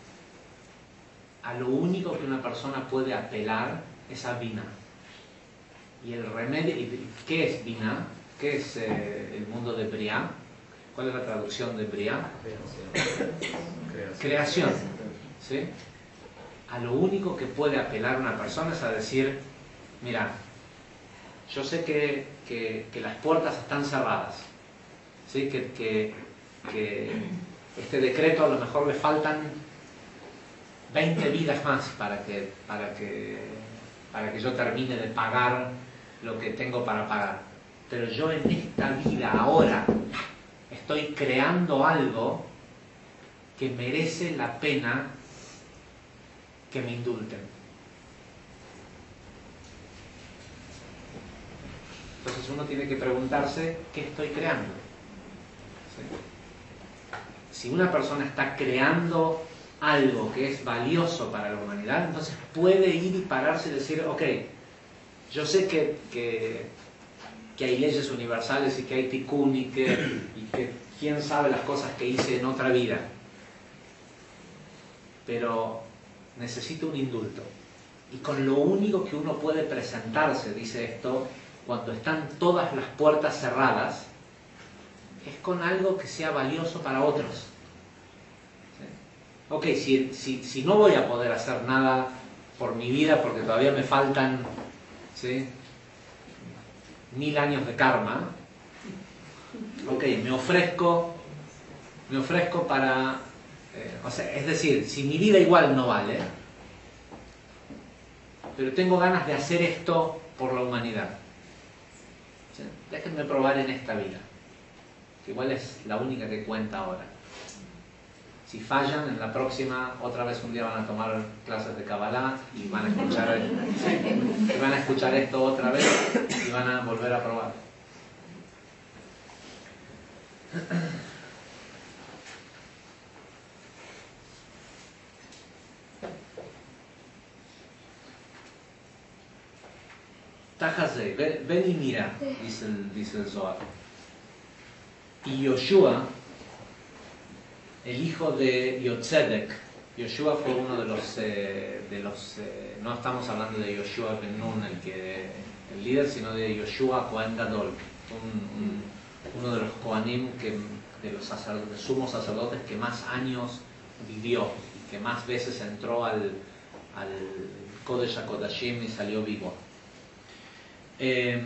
a lo único que una persona puede apelar es a Binah. Y el remedio, ¿qué es Binah? ¿Qué es eh, el mundo de Briah? ¿Cuál es la traducción de Briah? Creación. Creación. ¿Sí? A lo único que puede apelar una persona es a decir, mira, yo sé que, que, que las puertas están cerradas, ¿sí? que, que, que este decreto a lo mejor le faltan veinte vidas más para que, para que, para que yo termine de pagar lo que tengo para pagar. Pero yo en esta vida, ahora, estoy creando algo que merece la pena que me indulten. Entonces uno tiene que preguntarse, ¿qué estoy creando? ¿Sí? Si una persona está creando algo que es valioso para la humanidad, entonces puede ir y pararse y decir, ok, yo sé que, que, que hay leyes universales y que hay tikkun y que, y que quién sabe las cosas que hice en otra vida, pero necesito un indulto. Y con lo único que uno puede presentarse, dice esto, cuando están todas las puertas cerradas, es con algo que sea valioso para otros. ¿Sí? Ok, si, si, si no voy a poder hacer nada por mi vida porque todavía me faltan, ¿sí?, mil años de karma, Ok, me ofrezco, me ofrezco para... Eh, o sea, es decir, si mi vida igual no vale, pero tengo ganas de hacer esto por la humanidad. ¿Sí? Déjenme probar en esta vida, que igual es la única que cuenta ahora. Si fallan, en la próxima, otra vez un día van a tomar clases de Kabbalah y van a escuchar, y van a escuchar esto otra vez y van a volver a probar. Tajase, ven, ven y mira, dice el, dice el Zohar. Y Yoshua, el hijo de Yotzedek, Yoshua fue uno de los, eh, de los eh, no estamos hablando de Yoshua Ben Nun, el, que, el líder, sino de Yoshua Kohen Gadol, un, un, uno de los Kohanim, que, de los sacerdotes, sumos sacerdotes que más años vivió, y que más veces entró al, al Kodesh HaKodashim y salió vivo. Eh,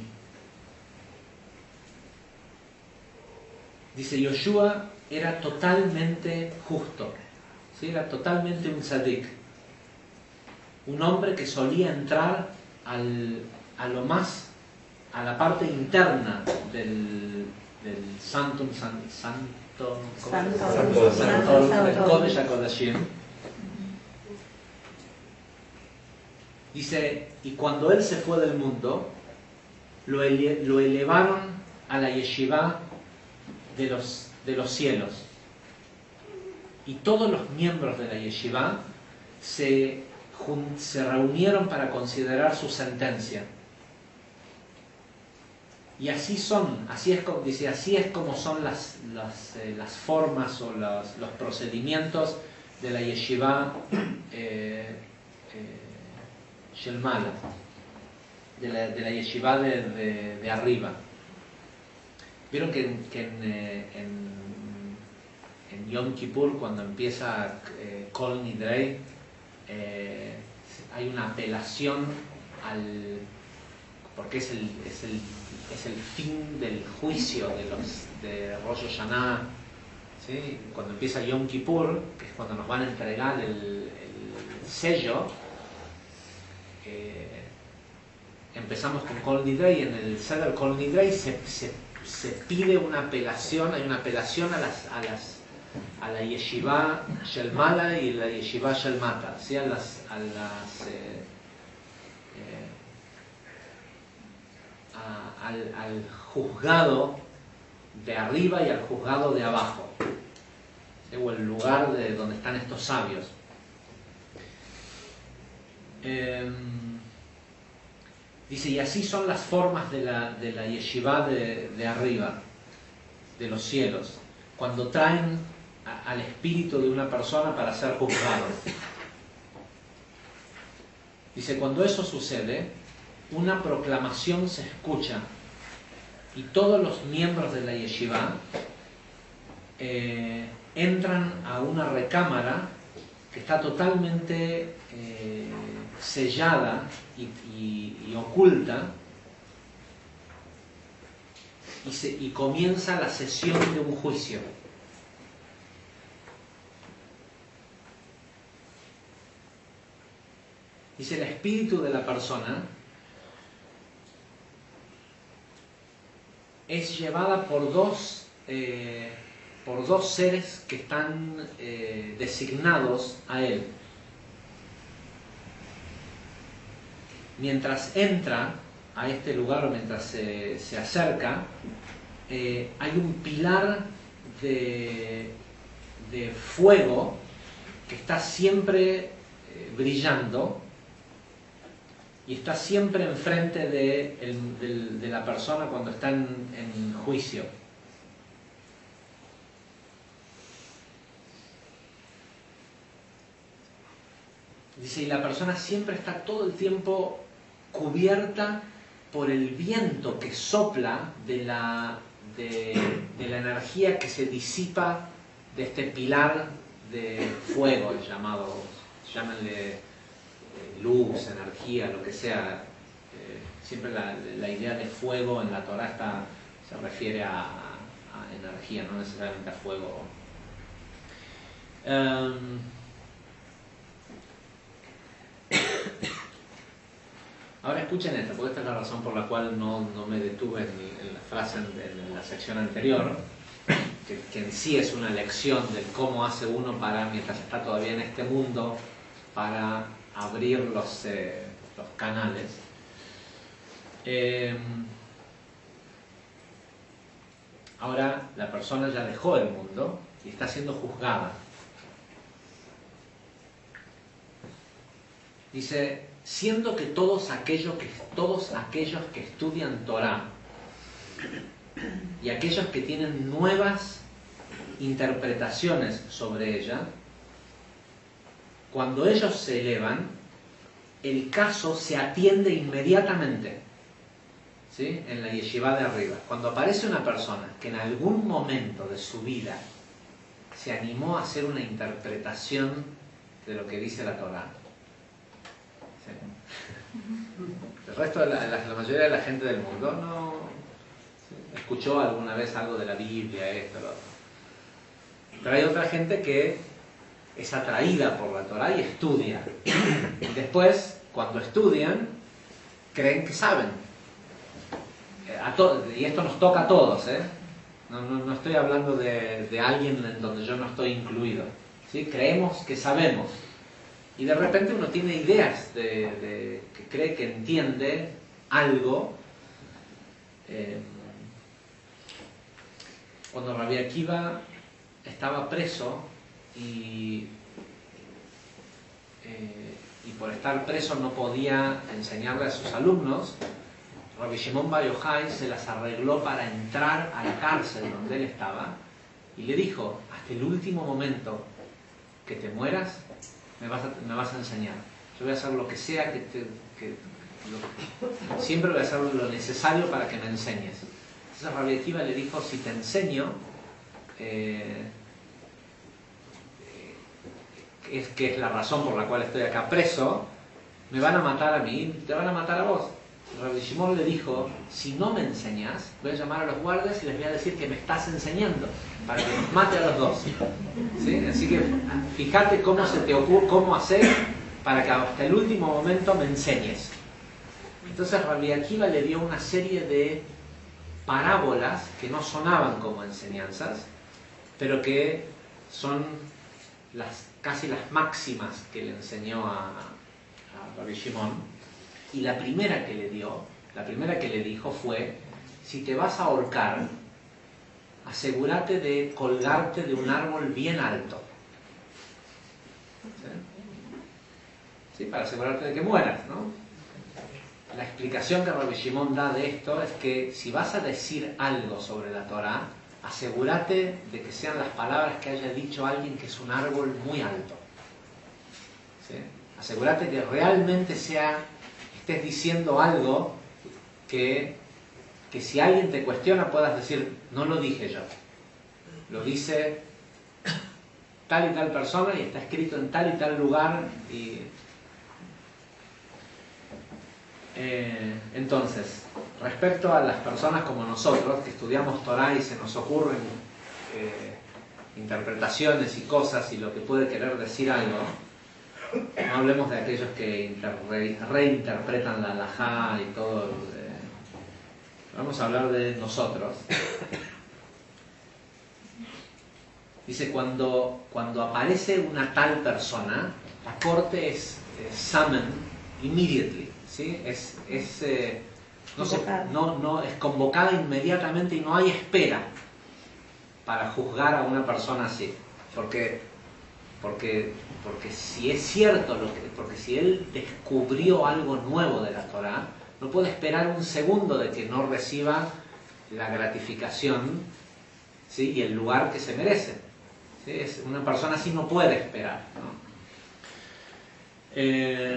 dice, Yoshua era totalmente justo, ¿sí? Era totalmente un tzadik, un hombre que solía entrar al, a lo más, a la parte interna del, del santum, san, santo, Santo, santo, santo, santo, del Kodesh HaKodashim. Dice, y cuando él se fue del mundo, lo, ele, lo elevaron a la yeshiva de los, de los cielos. Y todos los miembros de la yeshiva se, jun, se reunieron para considerar su sentencia. Y así son, así es como, dice, así es como son las, las, eh, las formas o los, los procedimientos de la yeshiva eh, eh, Shelmala, de la, de la yeshiva de, de, de arriba. Vieron que, en, que en, en, en Yom Kippur, cuando empieza eh, Kol Nidrei, eh, hay una apelación al... porque es el, es el, es el fin del juicio de los de Rosh Hashanah, ¿sí? Cuando empieza Yom Kippur, que es cuando nos van a entregar el, el sello, eh, empezamos con Kol Nidrei, y en el Seder Kol Nidrei se, se, se pide una apelación, hay una apelación a las, a las a la yeshiva Shelmala y la yeshiva Shelmata, ¿sí? a las, a las eh, eh, a, al, al juzgado de arriba y al juzgado de abajo, ¿sí? O el lugar de donde están estos sabios. Eh, dice, y así son las formas de la, de la yeshiva de, de arriba, de los cielos, cuando traen a, al espíritu de una persona para ser juzgado. Dice, cuando eso sucede, una proclamación se escucha y todos los miembros de la yeshiva eh, entran a una recámara que está totalmente eh, sellada y, y, y oculta, y, se, y comienza la sesión de un juicio. Dice, el espíritu de la persona es llevada por dos, eh, por dos seres que están eh, designados a él. Mientras entra a este lugar, o mientras se, se acerca, eh, hay un pilar de, de fuego que está siempre eh, brillando y está siempre enfrente de, el, de, de la persona cuando está en, en juicio. Dice, y la persona siempre está todo el tiempo cubierta por el viento que sopla de la, de, de la energía que se disipa de este pilar de fuego, llamado, llámenle luz, energía, lo que sea. Eh, siempre la, la idea de fuego en la Torá está, se refiere a, a energía, no necesariamente a fuego. Um, Ahora escuchen esto, porque esta es la razón por la cual no, no me detuve en, en la frase en, en la sección anterior, que, que en sí es una lección de cómo hace uno para, mientras está todavía en este mundo, para abrir los, eh, los canales. Eh, ahora la persona ya dejó el mundo y está siendo juzgada. Dice, siendo que todos aquellos que, todos aquellos que estudian Torah y aquellos que tienen nuevas interpretaciones sobre ella, cuando ellos se elevan, el caso se atiende inmediatamente, ¿sí? En la yeshiva de arriba. Cuando aparece una persona que en algún momento de su vida se animó a hacer una interpretación de lo que dice la Torah, el resto de la, la, la mayoría de la gente del mundo no escuchó alguna vez algo de la Biblia, esto, lo otro. Pero hay otra gente que es atraída por la Torah y estudia. Y después, cuando estudian, creen que saben. A to y esto nos toca a todos, ¿eh? No, no, no estoy hablando de, de alguien en donde yo no estoy incluido, ¿sí? Creemos que sabemos. Y de repente uno tiene ideas de, de que cree que entiende algo. Eh, cuando Rabbi Akiva estaba preso y, eh, y por estar preso no podía enseñarle a sus alumnos, Rabbi Shimon Bar Yochai se las arregló para entrar a la cárcel donde él estaba y le dijo, hasta el último momento que te mueras, Me vas, a, me vas a enseñar. Yo voy a hacer lo que sea, que, te, que lo, siempre voy a hacer lo necesario para que me enseñes. Entonces Rabbi Akiva le dijo, si te enseño, eh, es que es la razón por la cual estoy acá preso, me van a matar a mí, te van a matar a vos. Rabbi Shimon le dijo, si no me enseñas, voy a llamar a los guardias y les voy a decir que me estás enseñando, para que nos mate a los dos. ¿Sí? Así que fíjate cómo se te ocurre, cómo hacer para que hasta el último momento me enseñes. Entonces Rabbi Akiva le dio una serie de parábolas que no sonaban como enseñanzas, pero que son las, casi las máximas que le enseñó a, a Rabbi Shimon. Y la primera que le dio, la primera que le dijo fue, si te vas a ahorcar, asegúrate de colgarte de un árbol bien alto. ¿Sí? ¿Sí? Para asegurarte de que mueras, ¿no? La explicación que Rabbi Shimon da de esto es que si vas a decir algo sobre la Torah, asegúrate de que sean las palabras que haya dicho alguien que es un árbol muy alto. ¿Sí? Asegúrate que realmente sea, estés diciendo algo que, que si alguien te cuestiona puedas decir, no lo dije yo, lo dice tal y tal persona y está escrito en tal y tal lugar. Y eh, entonces, respecto a las personas como nosotros que estudiamos Torah y se nos ocurren eh, interpretaciones y cosas y lo que puede querer decir algo, no hablemos de aquellos que re, reinterpretan la halajá y todo. Eh, vamos a hablar de nosotros. Dice, cuando, cuando aparece una tal persona, la corte es eh, summon immediately, ¿sí? Es, es, eh, no, se, no, no, es convocada inmediatamente y no hay espera para juzgar a una persona así. Porque, porque, porque si es cierto, lo que, porque si él descubrió algo nuevo de la Torah, no puede esperar un segundo de que no reciba la gratificación, ¿sí? Y el lugar que se merece. ¿Sí? Es, una persona así no puede esperar, ¿no? Eh,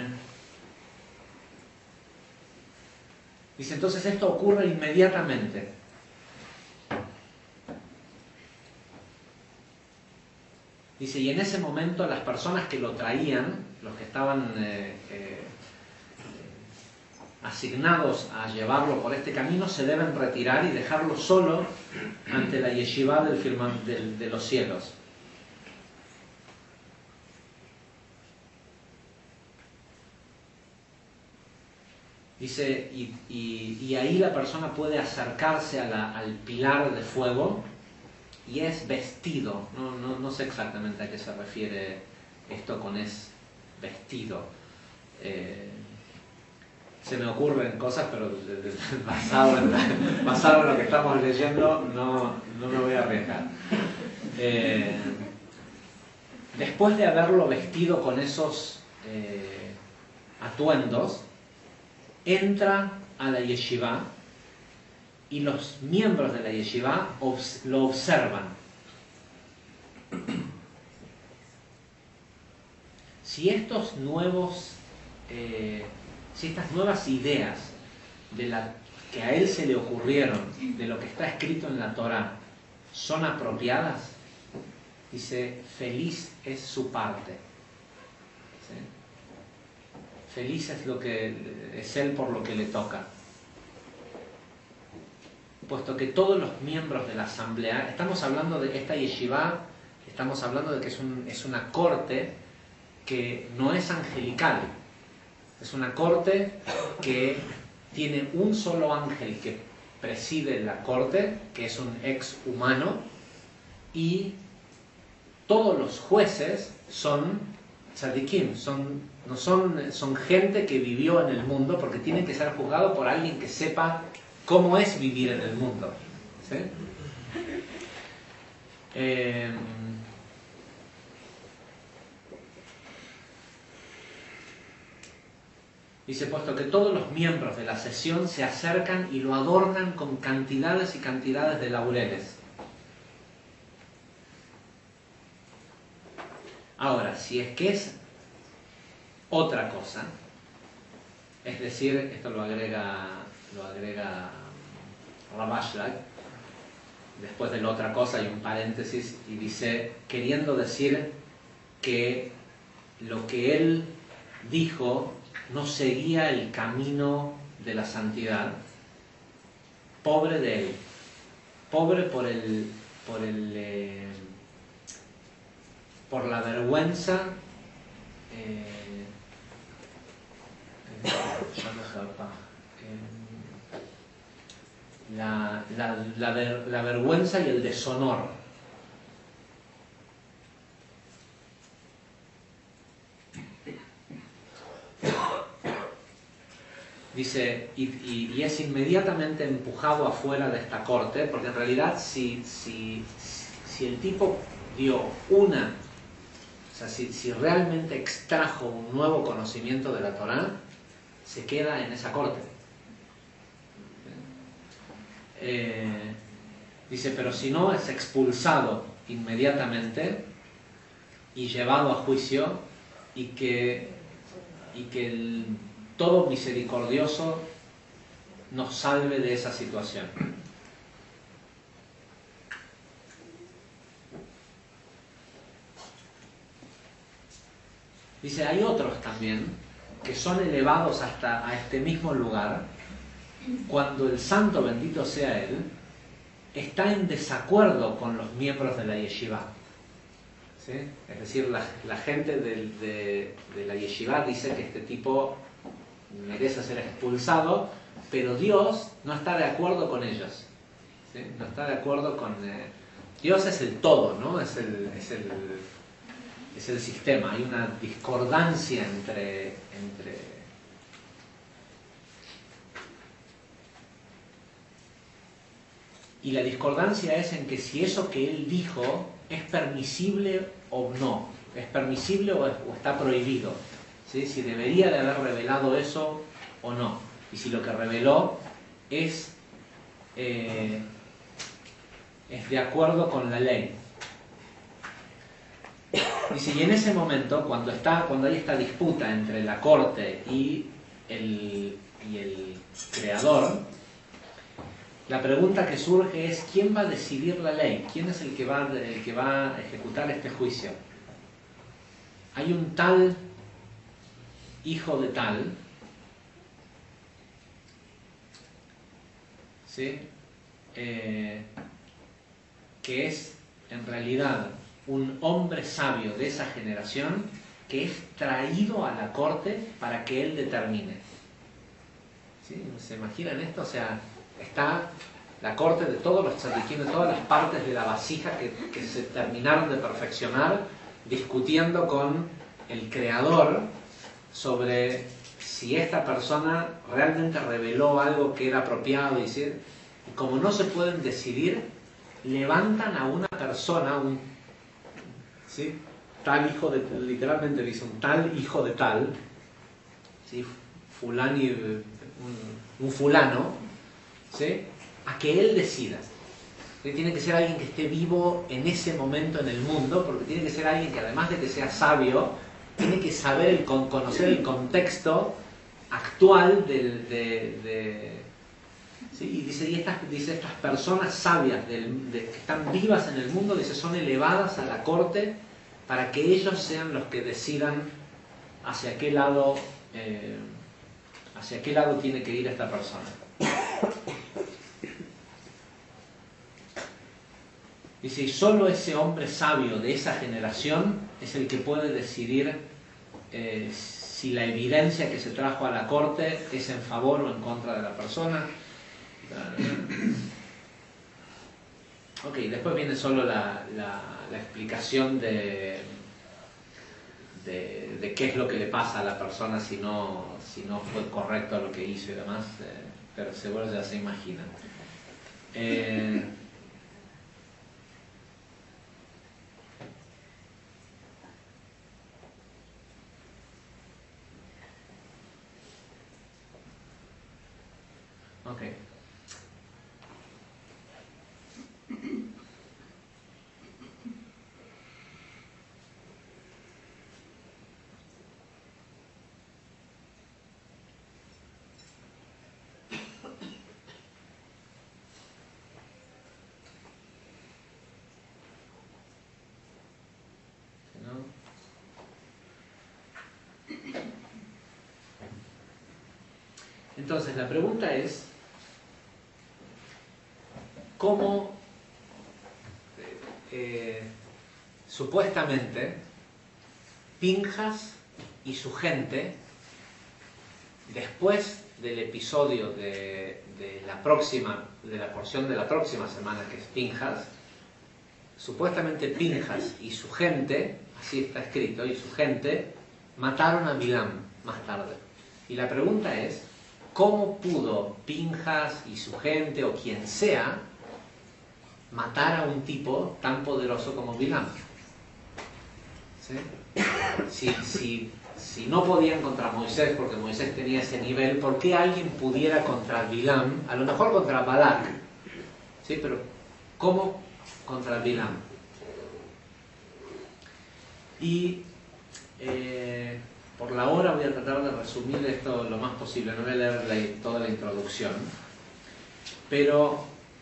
dice, entonces esto ocurre inmediatamente. Dice, y en ese momento las personas que lo traían, los que estaban eh, eh, asignados a llevarlo por este camino se deben retirar y dejarlo solo ante la yeshiva del firman, del, de los cielos. Dice, y, y, y ahí la persona puede acercarse a la, al pilar de fuego y es vestido. No, no, no sé exactamente a qué se refiere esto con es vestido. Eh, se me ocurren cosas, pero basado en, la, basado en lo que estamos leyendo no, no me voy a arriesgar. Eh, después de haberlo vestido con esos eh, atuendos, entra a la yeshiva y los miembros de la yeshiva lo observan. Si estos nuevos, eh, si estas nuevas ideas de la, que a él se le ocurrieron de lo que está escrito en la Torá son apropiadas, dice, feliz es su parte. ¿Sí? Feliz es, lo que, es él por lo que le toca. Puesto que todos los miembros de la asamblea, estamos hablando de esta yeshiva, estamos hablando de que es, un, es una corte que no es angelical. Es una corte que tiene un solo ángel que preside la corte, que es un ex humano, y todos los jueces son tzadikim, son, no son, son gente que vivió en el mundo, porque tienen que ser juzgados por alguien que sepa cómo es vivir en el mundo. ¿Sí? Eh, Dice, puesto que todos los miembros de la sesión se acercan y lo adornan con cantidades y cantidades de laureles. Ahora, si es que es otra cosa, es decir, esto lo agrega, lo agrega Rabashlag, después de la otra cosa hay un paréntesis y dice, queriendo decir que lo que él dijo no seguía el camino de la santidad, pobre de él, pobre por el, por el, eh, por la vergüenza, eh, la, la, la, ver, la vergüenza y el deshonor. Dice, y, y, y es inmediatamente empujado afuera de esta corte, porque en realidad si, si, si el tipo dio una, o sea, si, si realmente extrajo un nuevo conocimiento de la Torá, se queda en esa corte. Eh, dice, pero si no, es expulsado inmediatamente y llevado a juicio, y que, y que el todo misericordioso nos salve de esa situación. Dice, hay otros también que son elevados hasta a este mismo lugar cuando el santo, bendito sea él, está en desacuerdo con los miembros de la yeshiva. ¿Sí? Es decir, la, la gente de, de, de la yeshiva dice que este tipo merece ser expulsado, pero Dios no está de acuerdo con ellos. ¿Sí? No está de acuerdo con... Eh, Dios es el todo, ¿no? Es el, es el, es el sistema. Hay una discordancia entre, entre... Y la discordancia es en que si eso que él dijo es permisible o no. Es permisible o, es, o está prohibido. ¿Sí? Si debería de haber revelado eso o no. Y si lo que reveló es, eh, es de acuerdo con la ley. Dice, y en ese momento, cuando, está, cuando hay esta disputa entre la corte y el, y el creador, la pregunta que surge es, ¿quién va a decidir la ley? ¿Quién es el que va, el que va a ejecutar este juicio? Hay un tal hijo de tal ¿sí? Eh, que es en realidad un hombre sabio de esa generación que es traído a la corte para que él determine. ¿Sí? ¿Se imaginan esto? O sea, está la corte de todos los tzadikim, de todas las partes de la vasija que, que se terminaron de perfeccionar, discutiendo con el creador sobre si esta persona realmente reveló algo que era apropiado decir. Y como no se pueden decidir, levantan a una persona, un ¿sí? tal hijo de, literalmente dice un tal hijo de tal, ¿sí? fulani, un, un fulano, ¿sí? a que él decida. ¿Sí? Tiene que ser alguien que esté vivo en ese momento en el mundo, porque tiene que ser alguien que además de que sea sabio, tiene que saber, el, conocer el contexto actual del, de, de ¿sí? y dice, y estas, dice, estas personas sabias del, de, que están vivas en el mundo, dice, son elevadas a la corte para que ellos sean los que decidan hacia qué lado eh, hacia qué lado tiene que ir esta persona. Dice, y solo ese hombre sabio de esa generación es el que puede decidir eh, si la evidencia que se trajo a la corte es en favor o en contra de la persona. Ok, después viene solo la, la, la explicación de, de, de qué es lo que le pasa a la persona si no, si no fue correcto lo que hizo y demás, eh, pero seguro ya se imaginan. Eh, ok. Entonces la pregunta es, ¿cómo eh, supuestamente Pinjas y su gente, después del episodio de, de la próxima, de la porción de la próxima semana que es Pinjas, supuestamente Pinjas y su gente, así está escrito, y su gente mataron a Bilam más tarde. Y la pregunta es, ¿cómo pudo Pinjas y su gente, o quien sea, matar a un tipo tan poderoso como Bilam? ¿Sí? Si, si, si no podían contra Moisés, porque Moisés tenía ese nivel, ¿por qué alguien pudiera contra Bilam? A lo mejor contra Balak, ¿sí? Pero ¿cómo contra Bilam? Y eh, por la hora voy a tratar de resumir esto lo más posible, no voy a leer la, toda la introducción, pero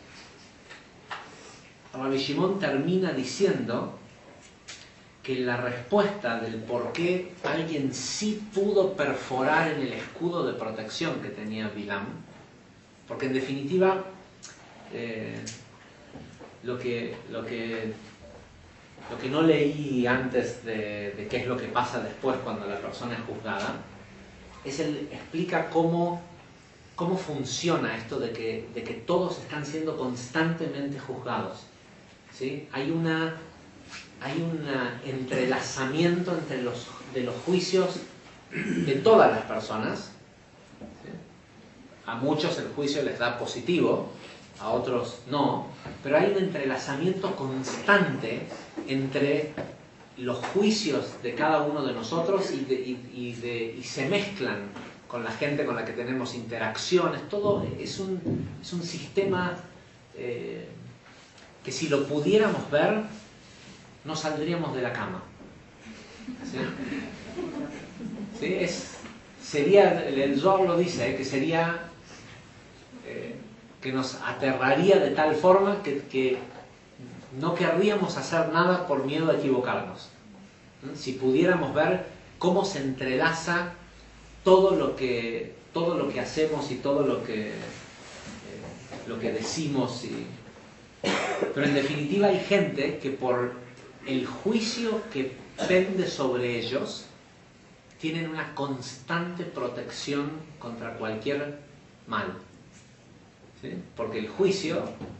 Rabbi Shimon termina diciendo que la respuesta del por qué alguien sí pudo perforar en el escudo de protección que tenía Bilam, porque en definitiva eh, lo que, lo que Lo que no leí antes de, de qué es lo que pasa después cuando la persona es juzgada, es el explica cómo, cómo funciona esto de que, de que todos están siendo constantemente juzgados. ¿Sí? Hay una, hay un entrelazamiento entre los, de los juicios de todas las personas. ¿Sí? A muchos el juicio les da positivo, a otros no, pero hay un entrelazamiento constante entre los juicios de cada uno de nosotros y, de, y, y, de, y se mezclan con la gente con la que tenemos interacciones. Todo es un, es un sistema eh, que si lo pudiéramos ver no saldríamos de la cama. ¿Sí? ¿Sí? Es, sería, el Zohar lo dice, eh, que sería eh, que nos aterraría de tal forma que, que no querríamos hacer nada por miedo a equivocarnos. Si pudiéramos ver cómo se entrelaza todo lo que, todo lo que hacemos y todo lo que, eh, lo que decimos. Y... Pero en definitiva hay gente que por el juicio que pende sobre ellos, tienen una constante protección contra cualquier mal. ¿Sí? Porque el juicio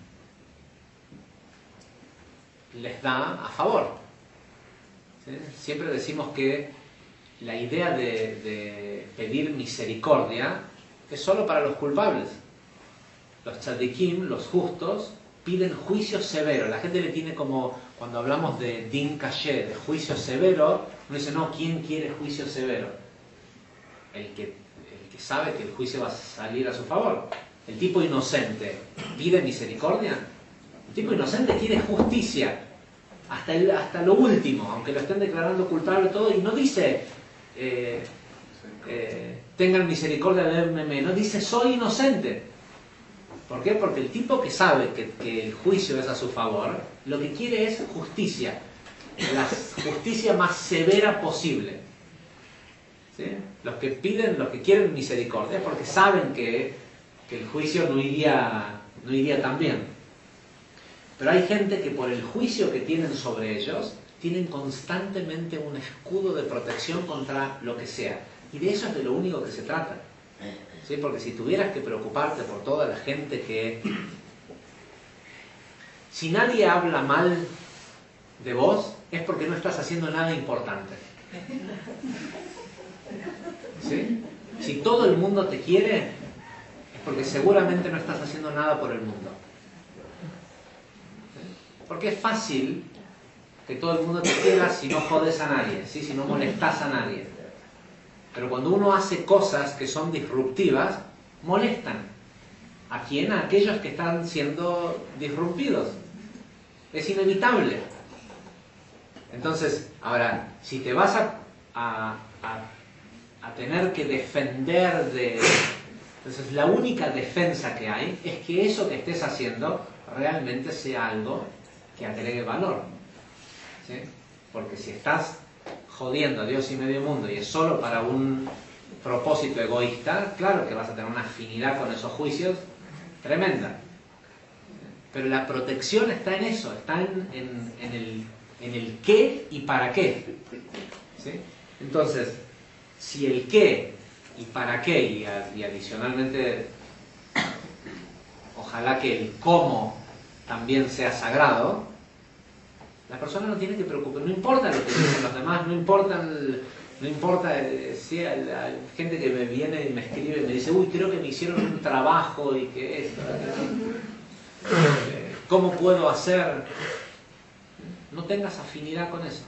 les da a favor. ¿Sí? Siempre decimos que la idea de, de pedir misericordia es solo para los culpables. Los tzadikim, los justos, piden juicio severo. La gente le tiene como, cuando hablamos de din kasher, de juicio severo, uno dice, no, ¿quién quiere juicio severo? El que, el que sabe que el juicio va a salir a su favor. El tipo inocente pide misericordia. El tipo inocente quiere justicia hasta, el, hasta lo último, aunque lo estén declarando culpable todo, y no dice eh, eh, tengan misericordia de mí, no dice soy inocente. ¿Por qué? Porque el tipo que sabe que, que el juicio es a su favor, lo que quiere es justicia, la justicia más severa posible. ¿Sí? Los que piden, los que quieren misericordia, porque saben que, que el juicio no iría, no iría tan bien. Pero hay gente que por el juicio que tienen sobre ellos, tienen constantemente un escudo de protección contra lo que sea. Y de eso es de lo único que se trata. ¿Sí? Porque si tuvieras que preocuparte por toda la gente que... Si nadie habla mal de vos, es porque no estás haciendo nada importante. ¿Sí? Si todo el mundo te quiere, es porque seguramente no estás haciendo nada por el mundo. ¿Sí? Porque es fácil que todo el mundo te quiera si no jodes a nadie, ¿sí? Si no molestas a nadie. Pero cuando uno hace cosas que son disruptivas, molestan. ¿A quién? A aquellos que están siendo disrumpidos. Es inevitable. Entonces, ahora, si te vas a, a, a, a tener que defender de... Entonces, la única defensa que hay es que eso que estés haciendo realmente sea algo que agregue valor. ¿Sí? Porque si estás jodiendo a Dios y medio mundo y es solo para un propósito egoísta, claro que vas a tener una afinidad con esos juicios tremenda. Pero la protección está en eso, está en, en, en, el, en el qué y para qué. ¿Sí? Entonces, si el qué y para qué, y, y adicionalmente, ojalá que el cómo también sea sagrado, la persona no tiene que preocuparse, no importa lo que dicen los demás, no importa, el, no importa eh, si hay, hay gente que me viene y me escribe y me dice, uy, creo que me hicieron un trabajo y que esto, eh, ¿cómo puedo hacer? No tengas afinidad con eso.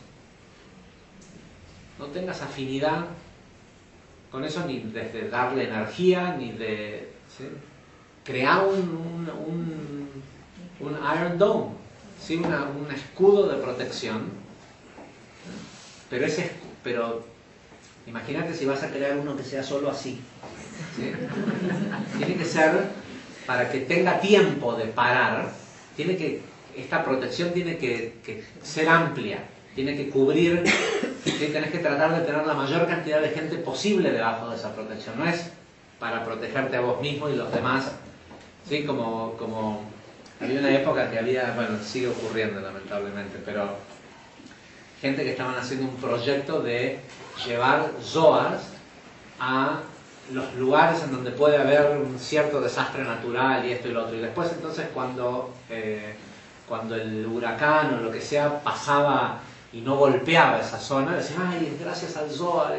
No tengas afinidad con eso ni desde darle energía, ni de... ¿sí? Crear un, un, un, un Iron Dome. Sí, una, un escudo de protección, pero ese, pero imagínate si vas a crear uno que sea solo así, ¿sí? Tiene que ser para que tenga tiempo de parar, tiene que, esta protección tiene que, que ser amplia, tiene que cubrir, ¿sí? Tienes que tratar de tener la mayor cantidad de gente posible debajo de esa protección, no es para protegerte a vos mismo y los demás, ¿sí? Como, como había una época que había, bueno, sigue ocurriendo lamentablemente, pero gente que estaban haciendo un proyecto de llevar zoars a los lugares en donde puede haber un cierto desastre natural y esto y lo otro. Y después entonces cuando, eh, cuando el huracán o lo que sea pasaba y no golpeaba esa zona, decían, ay, gracias al zoar.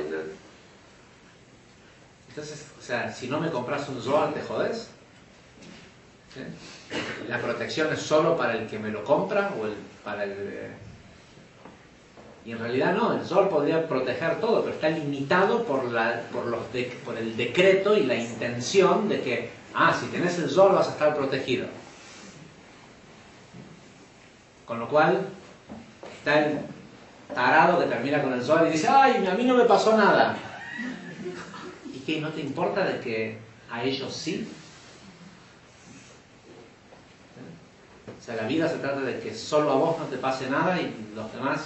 Entonces, o sea, si no me compras un zoar, ¿te jodes? ¿Sí? La protección es solo para el que me lo compra o el, para el... Eh... Y en realidad no, el Zohar podría proteger todo, pero está limitado por, la, por, los de, por el decreto y la intención de que, ah, si tenés el Zohar vas a estar protegido. Con lo cual, está el tarado que termina con el Zohar y dice, ay, a mí no me pasó nada. ¿Y qué? ¿No te importa de que a ellos sí? O sea, la vida se trata de que solo a vos no te pase nada y los demás...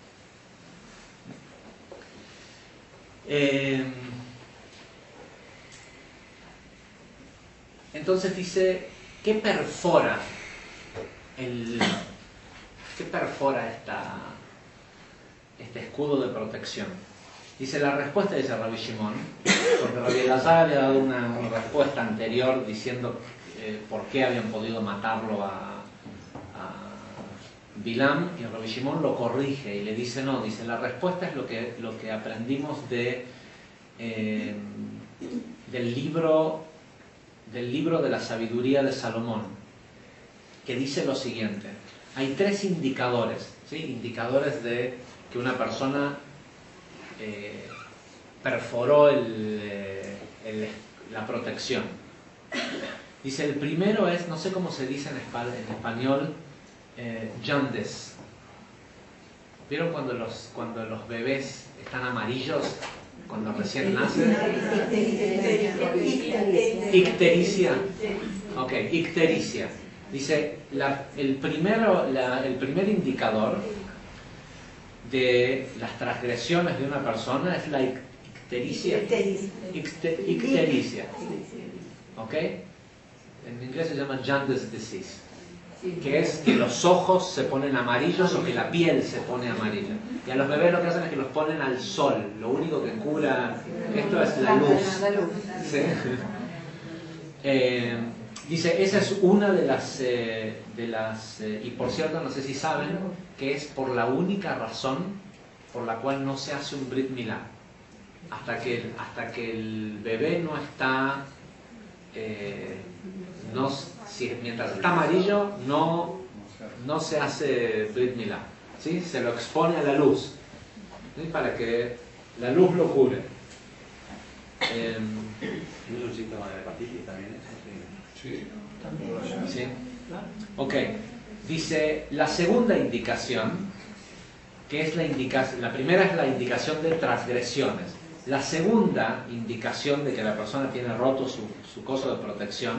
Eh, entonces dice, ¿qué perfora el, qué perfora esta, este escudo de protección? Dice, la respuesta, dice Rabbi Shimon, porque Rabbi Elazar había dado una, una respuesta anterior diciendo eh, por qué habían podido matarlo a, a Bilam, y Rabbi Shimon lo corrige y le dice, no, dice, la respuesta es lo que, lo que aprendimos de, eh, del, libro, del libro de la sabiduría de Salomón, que dice lo siguiente, hay tres indicadores, ¿sí? Indicadores de que una persona Eh, perforó el, eh, el, la protección. Dice, el primero es, no sé cómo se dice en, espa en español, eh, jaundice. ¿Vieron cuando los, cuando los bebés están amarillos? Cuando recién nacen. Ictericia. Ok, ictericia. Dice, la, el, primero, la, el primer indicador de las transgresiones de una persona es la ictericia. Icte, ictericia. ¿Ok? En inglés se llama jaundice disease, que es que los ojos se ponen amarillos o que la piel se pone amarilla. Y a los bebés lo que hacen es que los ponen al sol. Lo único que cura esto es la luz. ¿Sí? eh, dice, esa es una de las... Eh, de las eh, y por cierto, no sé si saben, que es por la única razón por la cual no se hace un Brit Milá. Hasta que, hasta que el bebé no está... Eh, no, si, mientras está amarillo, no, no se hace Brit Milá, ¿sí? Se lo expone a la luz, ¿sí? Para que la luz lo cure. Eh, ¿No es un síntoma de hepatitis también eso? Sí. ¿Sí? Ok. Dice, la segunda indicación, que es la indicación, la primera es la indicación de transgresiones. La segunda indicación de que la persona tiene roto su, su coso de protección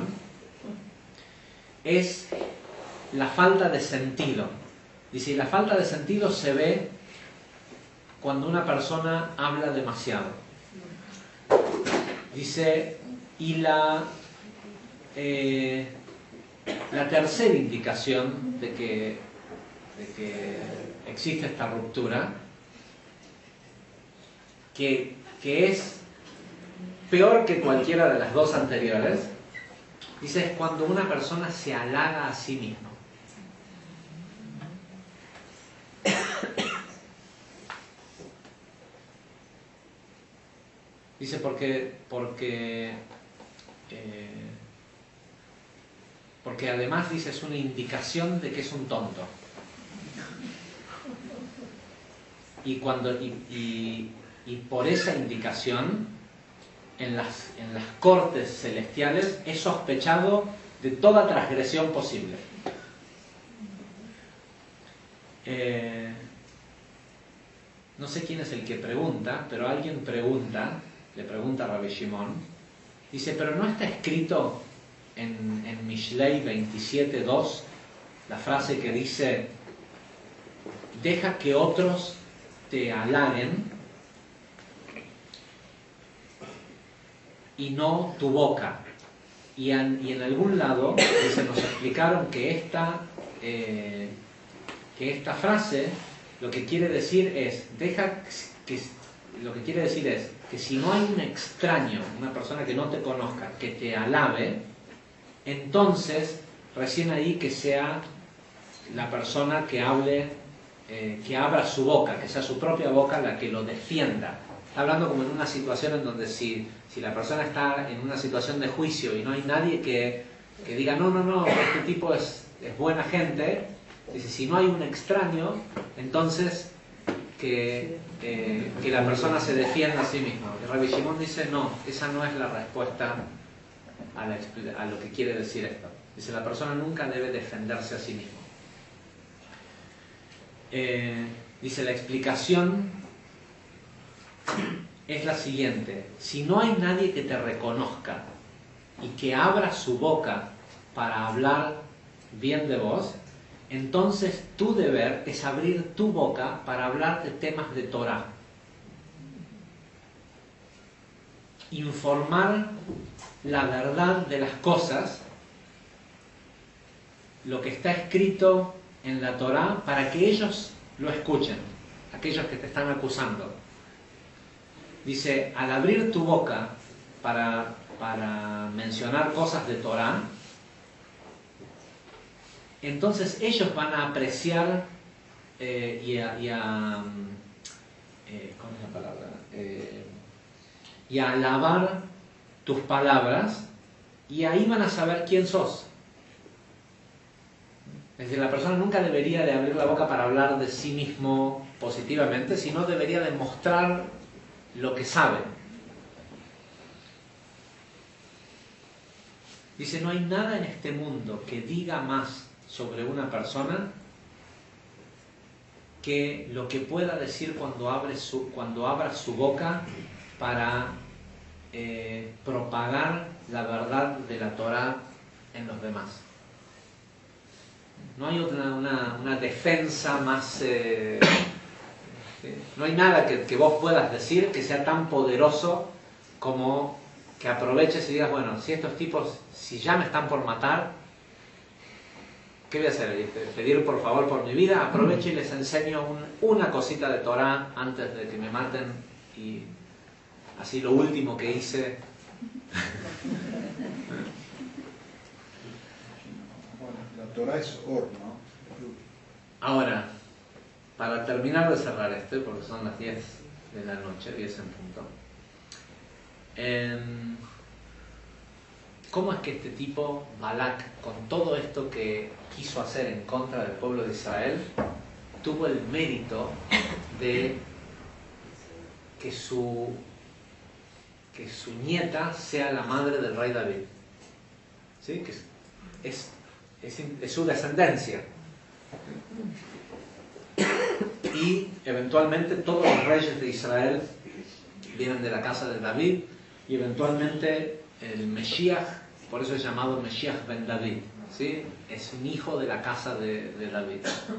es la falta de sentido. Dice, y la falta de sentido se ve cuando una persona habla demasiado. Dice, y la, eh, la tercera indicación de que, de que existe esta ruptura, que, que es peor que cualquiera de las dos anteriores, dice, es cuando una persona se halaga a sí mismo. Dice, porque, porque, eh, porque además, dice, es una indicación de que es un tonto. Y, cuando, y, y, y por esa indicación, en las, en las cortes celestiales, es sospechado de toda transgresión posible. Eh, no sé quién es el que pregunta, pero alguien pregunta, le pregunta a Rabbi Shimon, dice, pero ¿no está escrito en, en Mishlei veintisiete dos la frase que dice, deja que otros te halaguen y no tu boca? Y en, y en algún lado dice, nos explicaron que esta, eh, que esta frase lo que quiere decir es, deja que, lo que quiere decir es que si no hay un extraño, una persona que no te conozca, que te alabe, entonces recién ahí que sea la persona que hable, eh, que abra su boca, que sea su propia boca la que lo defienda. Está hablando como en una situación en donde si, si la persona está en una situación de juicio y no hay nadie que, que diga, no, no, no, este tipo es, es buena gente, dice, si no hay un extraño, entonces que, eh, que la persona se defienda a sí misma. El Rabbi Shimon dice, no, esa no es la respuesta a, la, a lo que quiere decir esto. Dice, la persona nunca debe defenderse a sí mismo. Eh, dice, la explicación es la siguiente: si no hay nadie que te reconozca y que abra su boca para hablar bien de vos, entonces tu deber es abrir tu boca para hablar de temas de Torah, informar la verdad de las cosas lo que está escrito en la Torá para que ellos lo escuchen, aquellos que te están acusando. Dice, al abrir tu boca para, para mencionar cosas de Torá, entonces ellos van a apreciar eh, y a, y a eh, ¿cómo es la palabra? Eh, y a alabar tus palabras, y ahí van a saber quién sos. Es decir, la persona nunca debería de abrir la boca para hablar de sí mismo positivamente, sino debería de mostrar lo que sabe. Dice, no hay nada en este mundo que diga más sobre una persona que lo que pueda decir cuando, abre su, cuando abra su boca para eh, propagar la verdad de la Torá en los demás. No hay otra, una, una defensa más... Eh, ¿sí? No hay nada que, que vos puedas decir que sea tan poderoso como que aproveches y digas, bueno, si estos tipos, si ya me están por matar, ¿qué voy a hacer? ¿Pedir por favor por mi vida? Aprovecho y les enseño un, una cosita de Torá antes de que me maten, y así lo último que hice. Bueno, la Torá es Or, ¿no? Ahora, para terminar de cerrar este, porque son las diez de la noche, diez en punto. Eh, ¿Cómo es que este tipo, Balak, con todo esto que quiso hacer en contra del pueblo de Israel, tuvo el mérito de que su, que su nieta sea la madre del rey David? ¿Sí? Que es, es, es, es su descendencia. Y eventualmente todos los reyes de Israel vienen de la casa de David, y eventualmente el Mesías, por eso es llamado Mesías ben David, ¿sí? Es un hijo de la casa de, de David.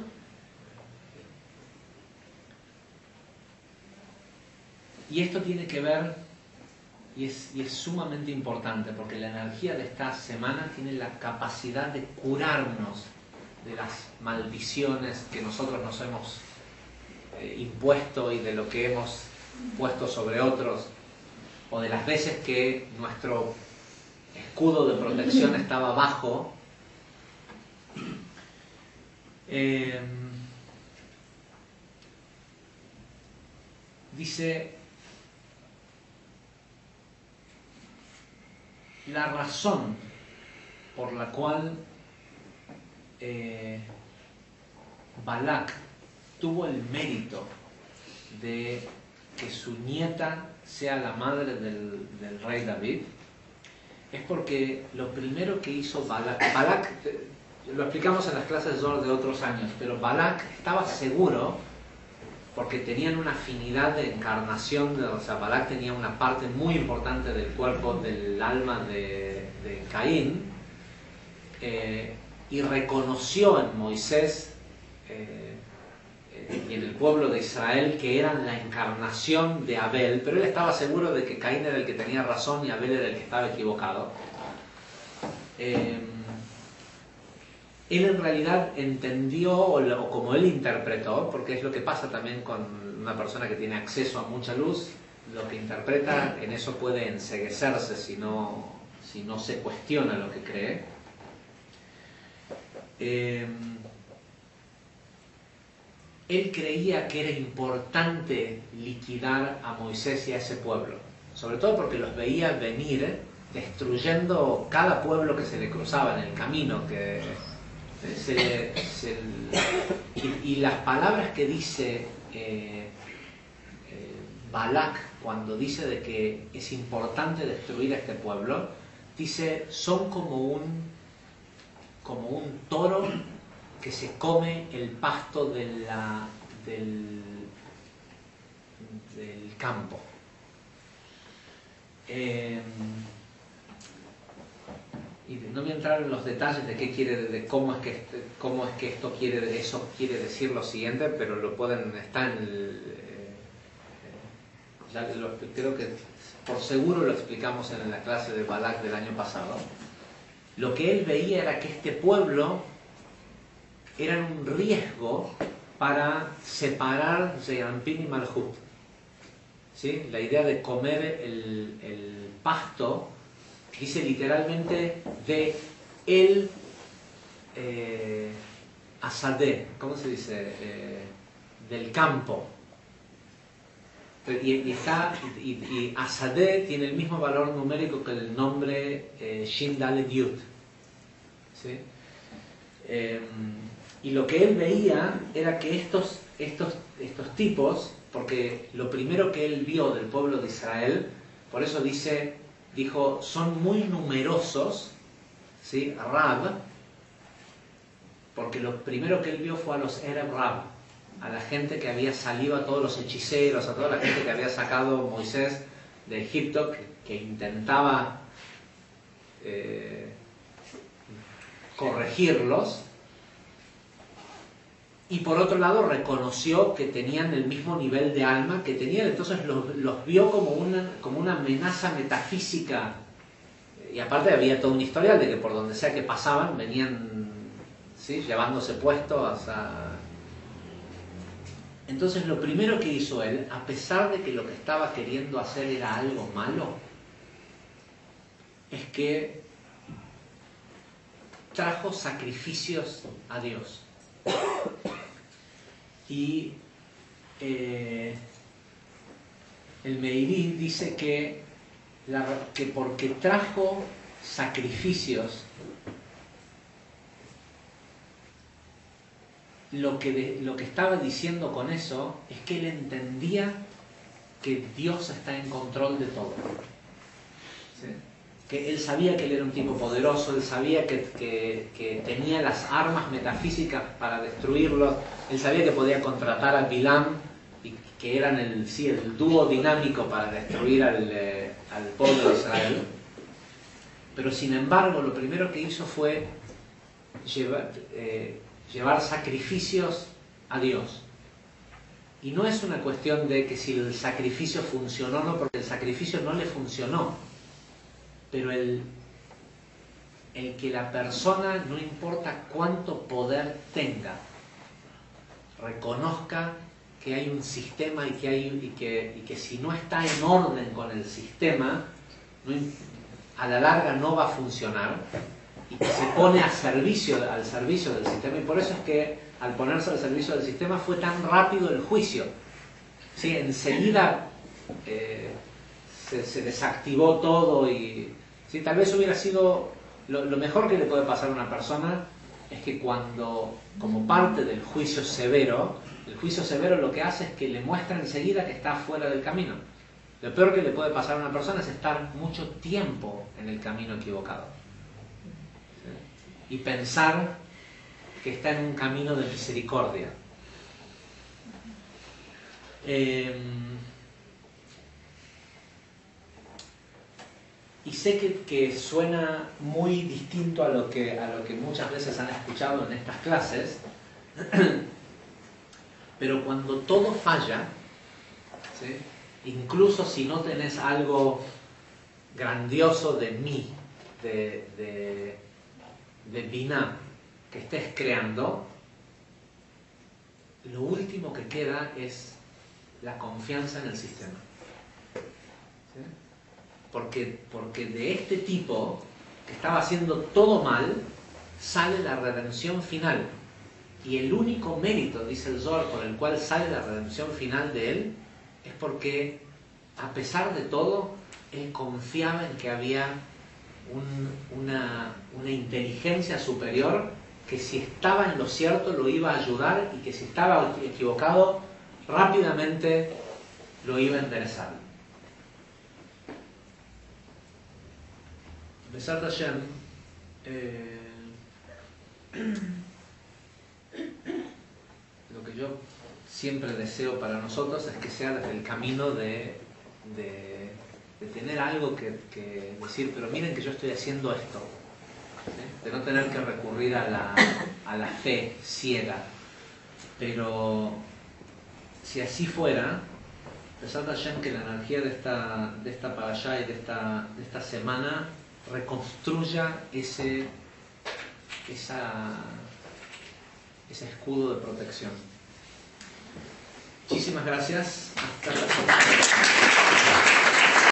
Y esto tiene que ver, y es, y es sumamente importante, porque la energía de esta semana tiene la capacidad de curarnos de las maldiciones que nosotros nos hemos eh, impuesto y de lo que hemos puesto sobre otros, o de las veces que nuestro escudo de protección estaba bajo. Eh, dice, la razón por la cual eh, Balak tuvo el mérito de que su nieta sea la madre del, del rey David, es porque lo primero que hizo Balak, Balak, lo explicamos en las clases de Zohar de otros años, pero Balak estaba seguro, porque tenían una afinidad de encarnación, o sea, Balak tenía una parte muy importante del cuerpo, del alma de, de Caín, eh, y reconoció en Moisés eh, y en el pueblo de Israel que eran la encarnación de Abel, pero él estaba seguro de que Caín era el que tenía razón y Abel era el que estaba equivocado. Eh, él en realidad entendió, o, lo, o como él interpretó, porque es lo que pasa también con una persona que tiene acceso a mucha luz, lo que interpreta en eso puede enceguecerse si no, si no se cuestiona lo que cree. Eh, Él creía que era importante liquidar a Moisés y a ese pueblo, sobre todo porque los veía venir destruyendo cada pueblo que se le cruzaba en el camino, que se, se, y, y las palabras que dice eh, eh, Balak cuando dice de que es importante destruir a este pueblo, dice, son como un, como un toro que se come el pasto de la, del, del campo. Eh, y no voy a entrar en los detalles de qué quiere, de cómo es que este, cómo es que esto quiere, eso quiere decir lo siguiente, pero lo pueden, está en el, eh, ya lo, creo que por seguro lo explicamos en la clase de Balak del año pasado. Lo que él veía era que este pueblo eran un riesgo para separar Zeranpin y Malhut. ¿Sí? La idea de comer el, el pasto dice literalmente de el eh, asadé, ¿cómo se dice? Eh, del campo. Y, y, está, y, y asadé tiene el mismo valor numérico que el nombre eh, Shin Dalet Yud. ¿Sí? Eh, y lo que él veía era que estos, estos, estos tipos, porque lo primero que él vio del pueblo de Israel, por eso dice, dijo, son muy numerosos, ¿sí? Rab, porque lo primero que él vio fue a los Ereb Rab, a la gente que había salido, a todos los hechiceros, a toda la gente que había sacado Moisés de Egipto, que, que intentaba eh, corregirlos. Y por otro lado reconoció que tenían el mismo nivel de alma que tenían, entonces los, los vio como una, como una amenaza metafísica. Y aparte había todo un historial de que por donde sea que pasaban venían, ¿sí?, llevándose puestos hasta... Entonces lo primero que hizo él, a pesar de que lo que estaba queriendo hacer era algo malo, es que trajo sacrificios a Dios. Y eh, el Meiri dice que, la, que porque trajo sacrificios, lo que, de, lo que estaba diciendo con eso es que él entendía que Dios está en control de todo. ¿Sí? Que él sabía que él era un tipo poderoso, él sabía que, que, que tenía las armas metafísicas para destruirlos, él sabía que podía contratar a Bilam, y que eran el, sí, el dúo dinámico para destruir al, eh, al pueblo de Israel. Pero sin embargo, lo primero que hizo fue llevar, eh, llevar sacrificios a Dios. Y no es una cuestión de que si el sacrificio funcionó o no, porque el sacrificio no le funcionó. Pero el, el que la persona, no importa cuánto poder tenga, reconozca que hay un sistema y que, hay, y que, y que si no está en orden con el sistema, no, a la larga no va a funcionar, y que se pone a servicio, al servicio del sistema. Y por eso es que al ponerse al servicio del sistema fue tan rápido el juicio. ¿Sí? Enseguida eh, se, se desactivó todo y ¿sí? Tal vez hubiera sido lo, lo mejor que le puede pasar a una persona es que cuando, como parte del juicio severo, el juicio severo lo que hace es que le muestra enseguida que está fuera del camino. Lo peor que le puede pasar a una persona es estar mucho tiempo en el camino equivocado, ¿sí? Y pensar que está en un camino de misericordia. Eh, Y sé que, que suena muy distinto a lo, que, a lo que muchas veces han escuchado en estas clases, pero cuando todo falla, ¿sí?, incluso si no tenés algo grandioso de mí, de, de, de Binah, que estés creando, lo último que queda es la confianza en el sistema. ¿Sí? Porque, porque de este tipo, que estaba haciendo todo mal, sale la redención final. Y el único mérito, dice el Zohar, por el cual sale la redención final de él, es porque, a pesar de todo, él confiaba en que había un, una, una inteligencia superior que si estaba en lo cierto lo iba a ayudar y que si estaba equivocado, rápidamente lo iba a enderezar. Besat Hashem, eh, lo que yo siempre deseo para nosotros es que sea el camino de, de, de tener algo que, que decir, pero miren que yo estoy haciendo esto, ¿sí? De no tener que recurrir a la, a la fe ciega. Pero si así fuera, Besat Hashem, que la energía de esta, de esta parashá y de esta, de esta semana reconstruya ese, esa, ese escudo de protección. Muchísimas gracias. Hasta la próxima.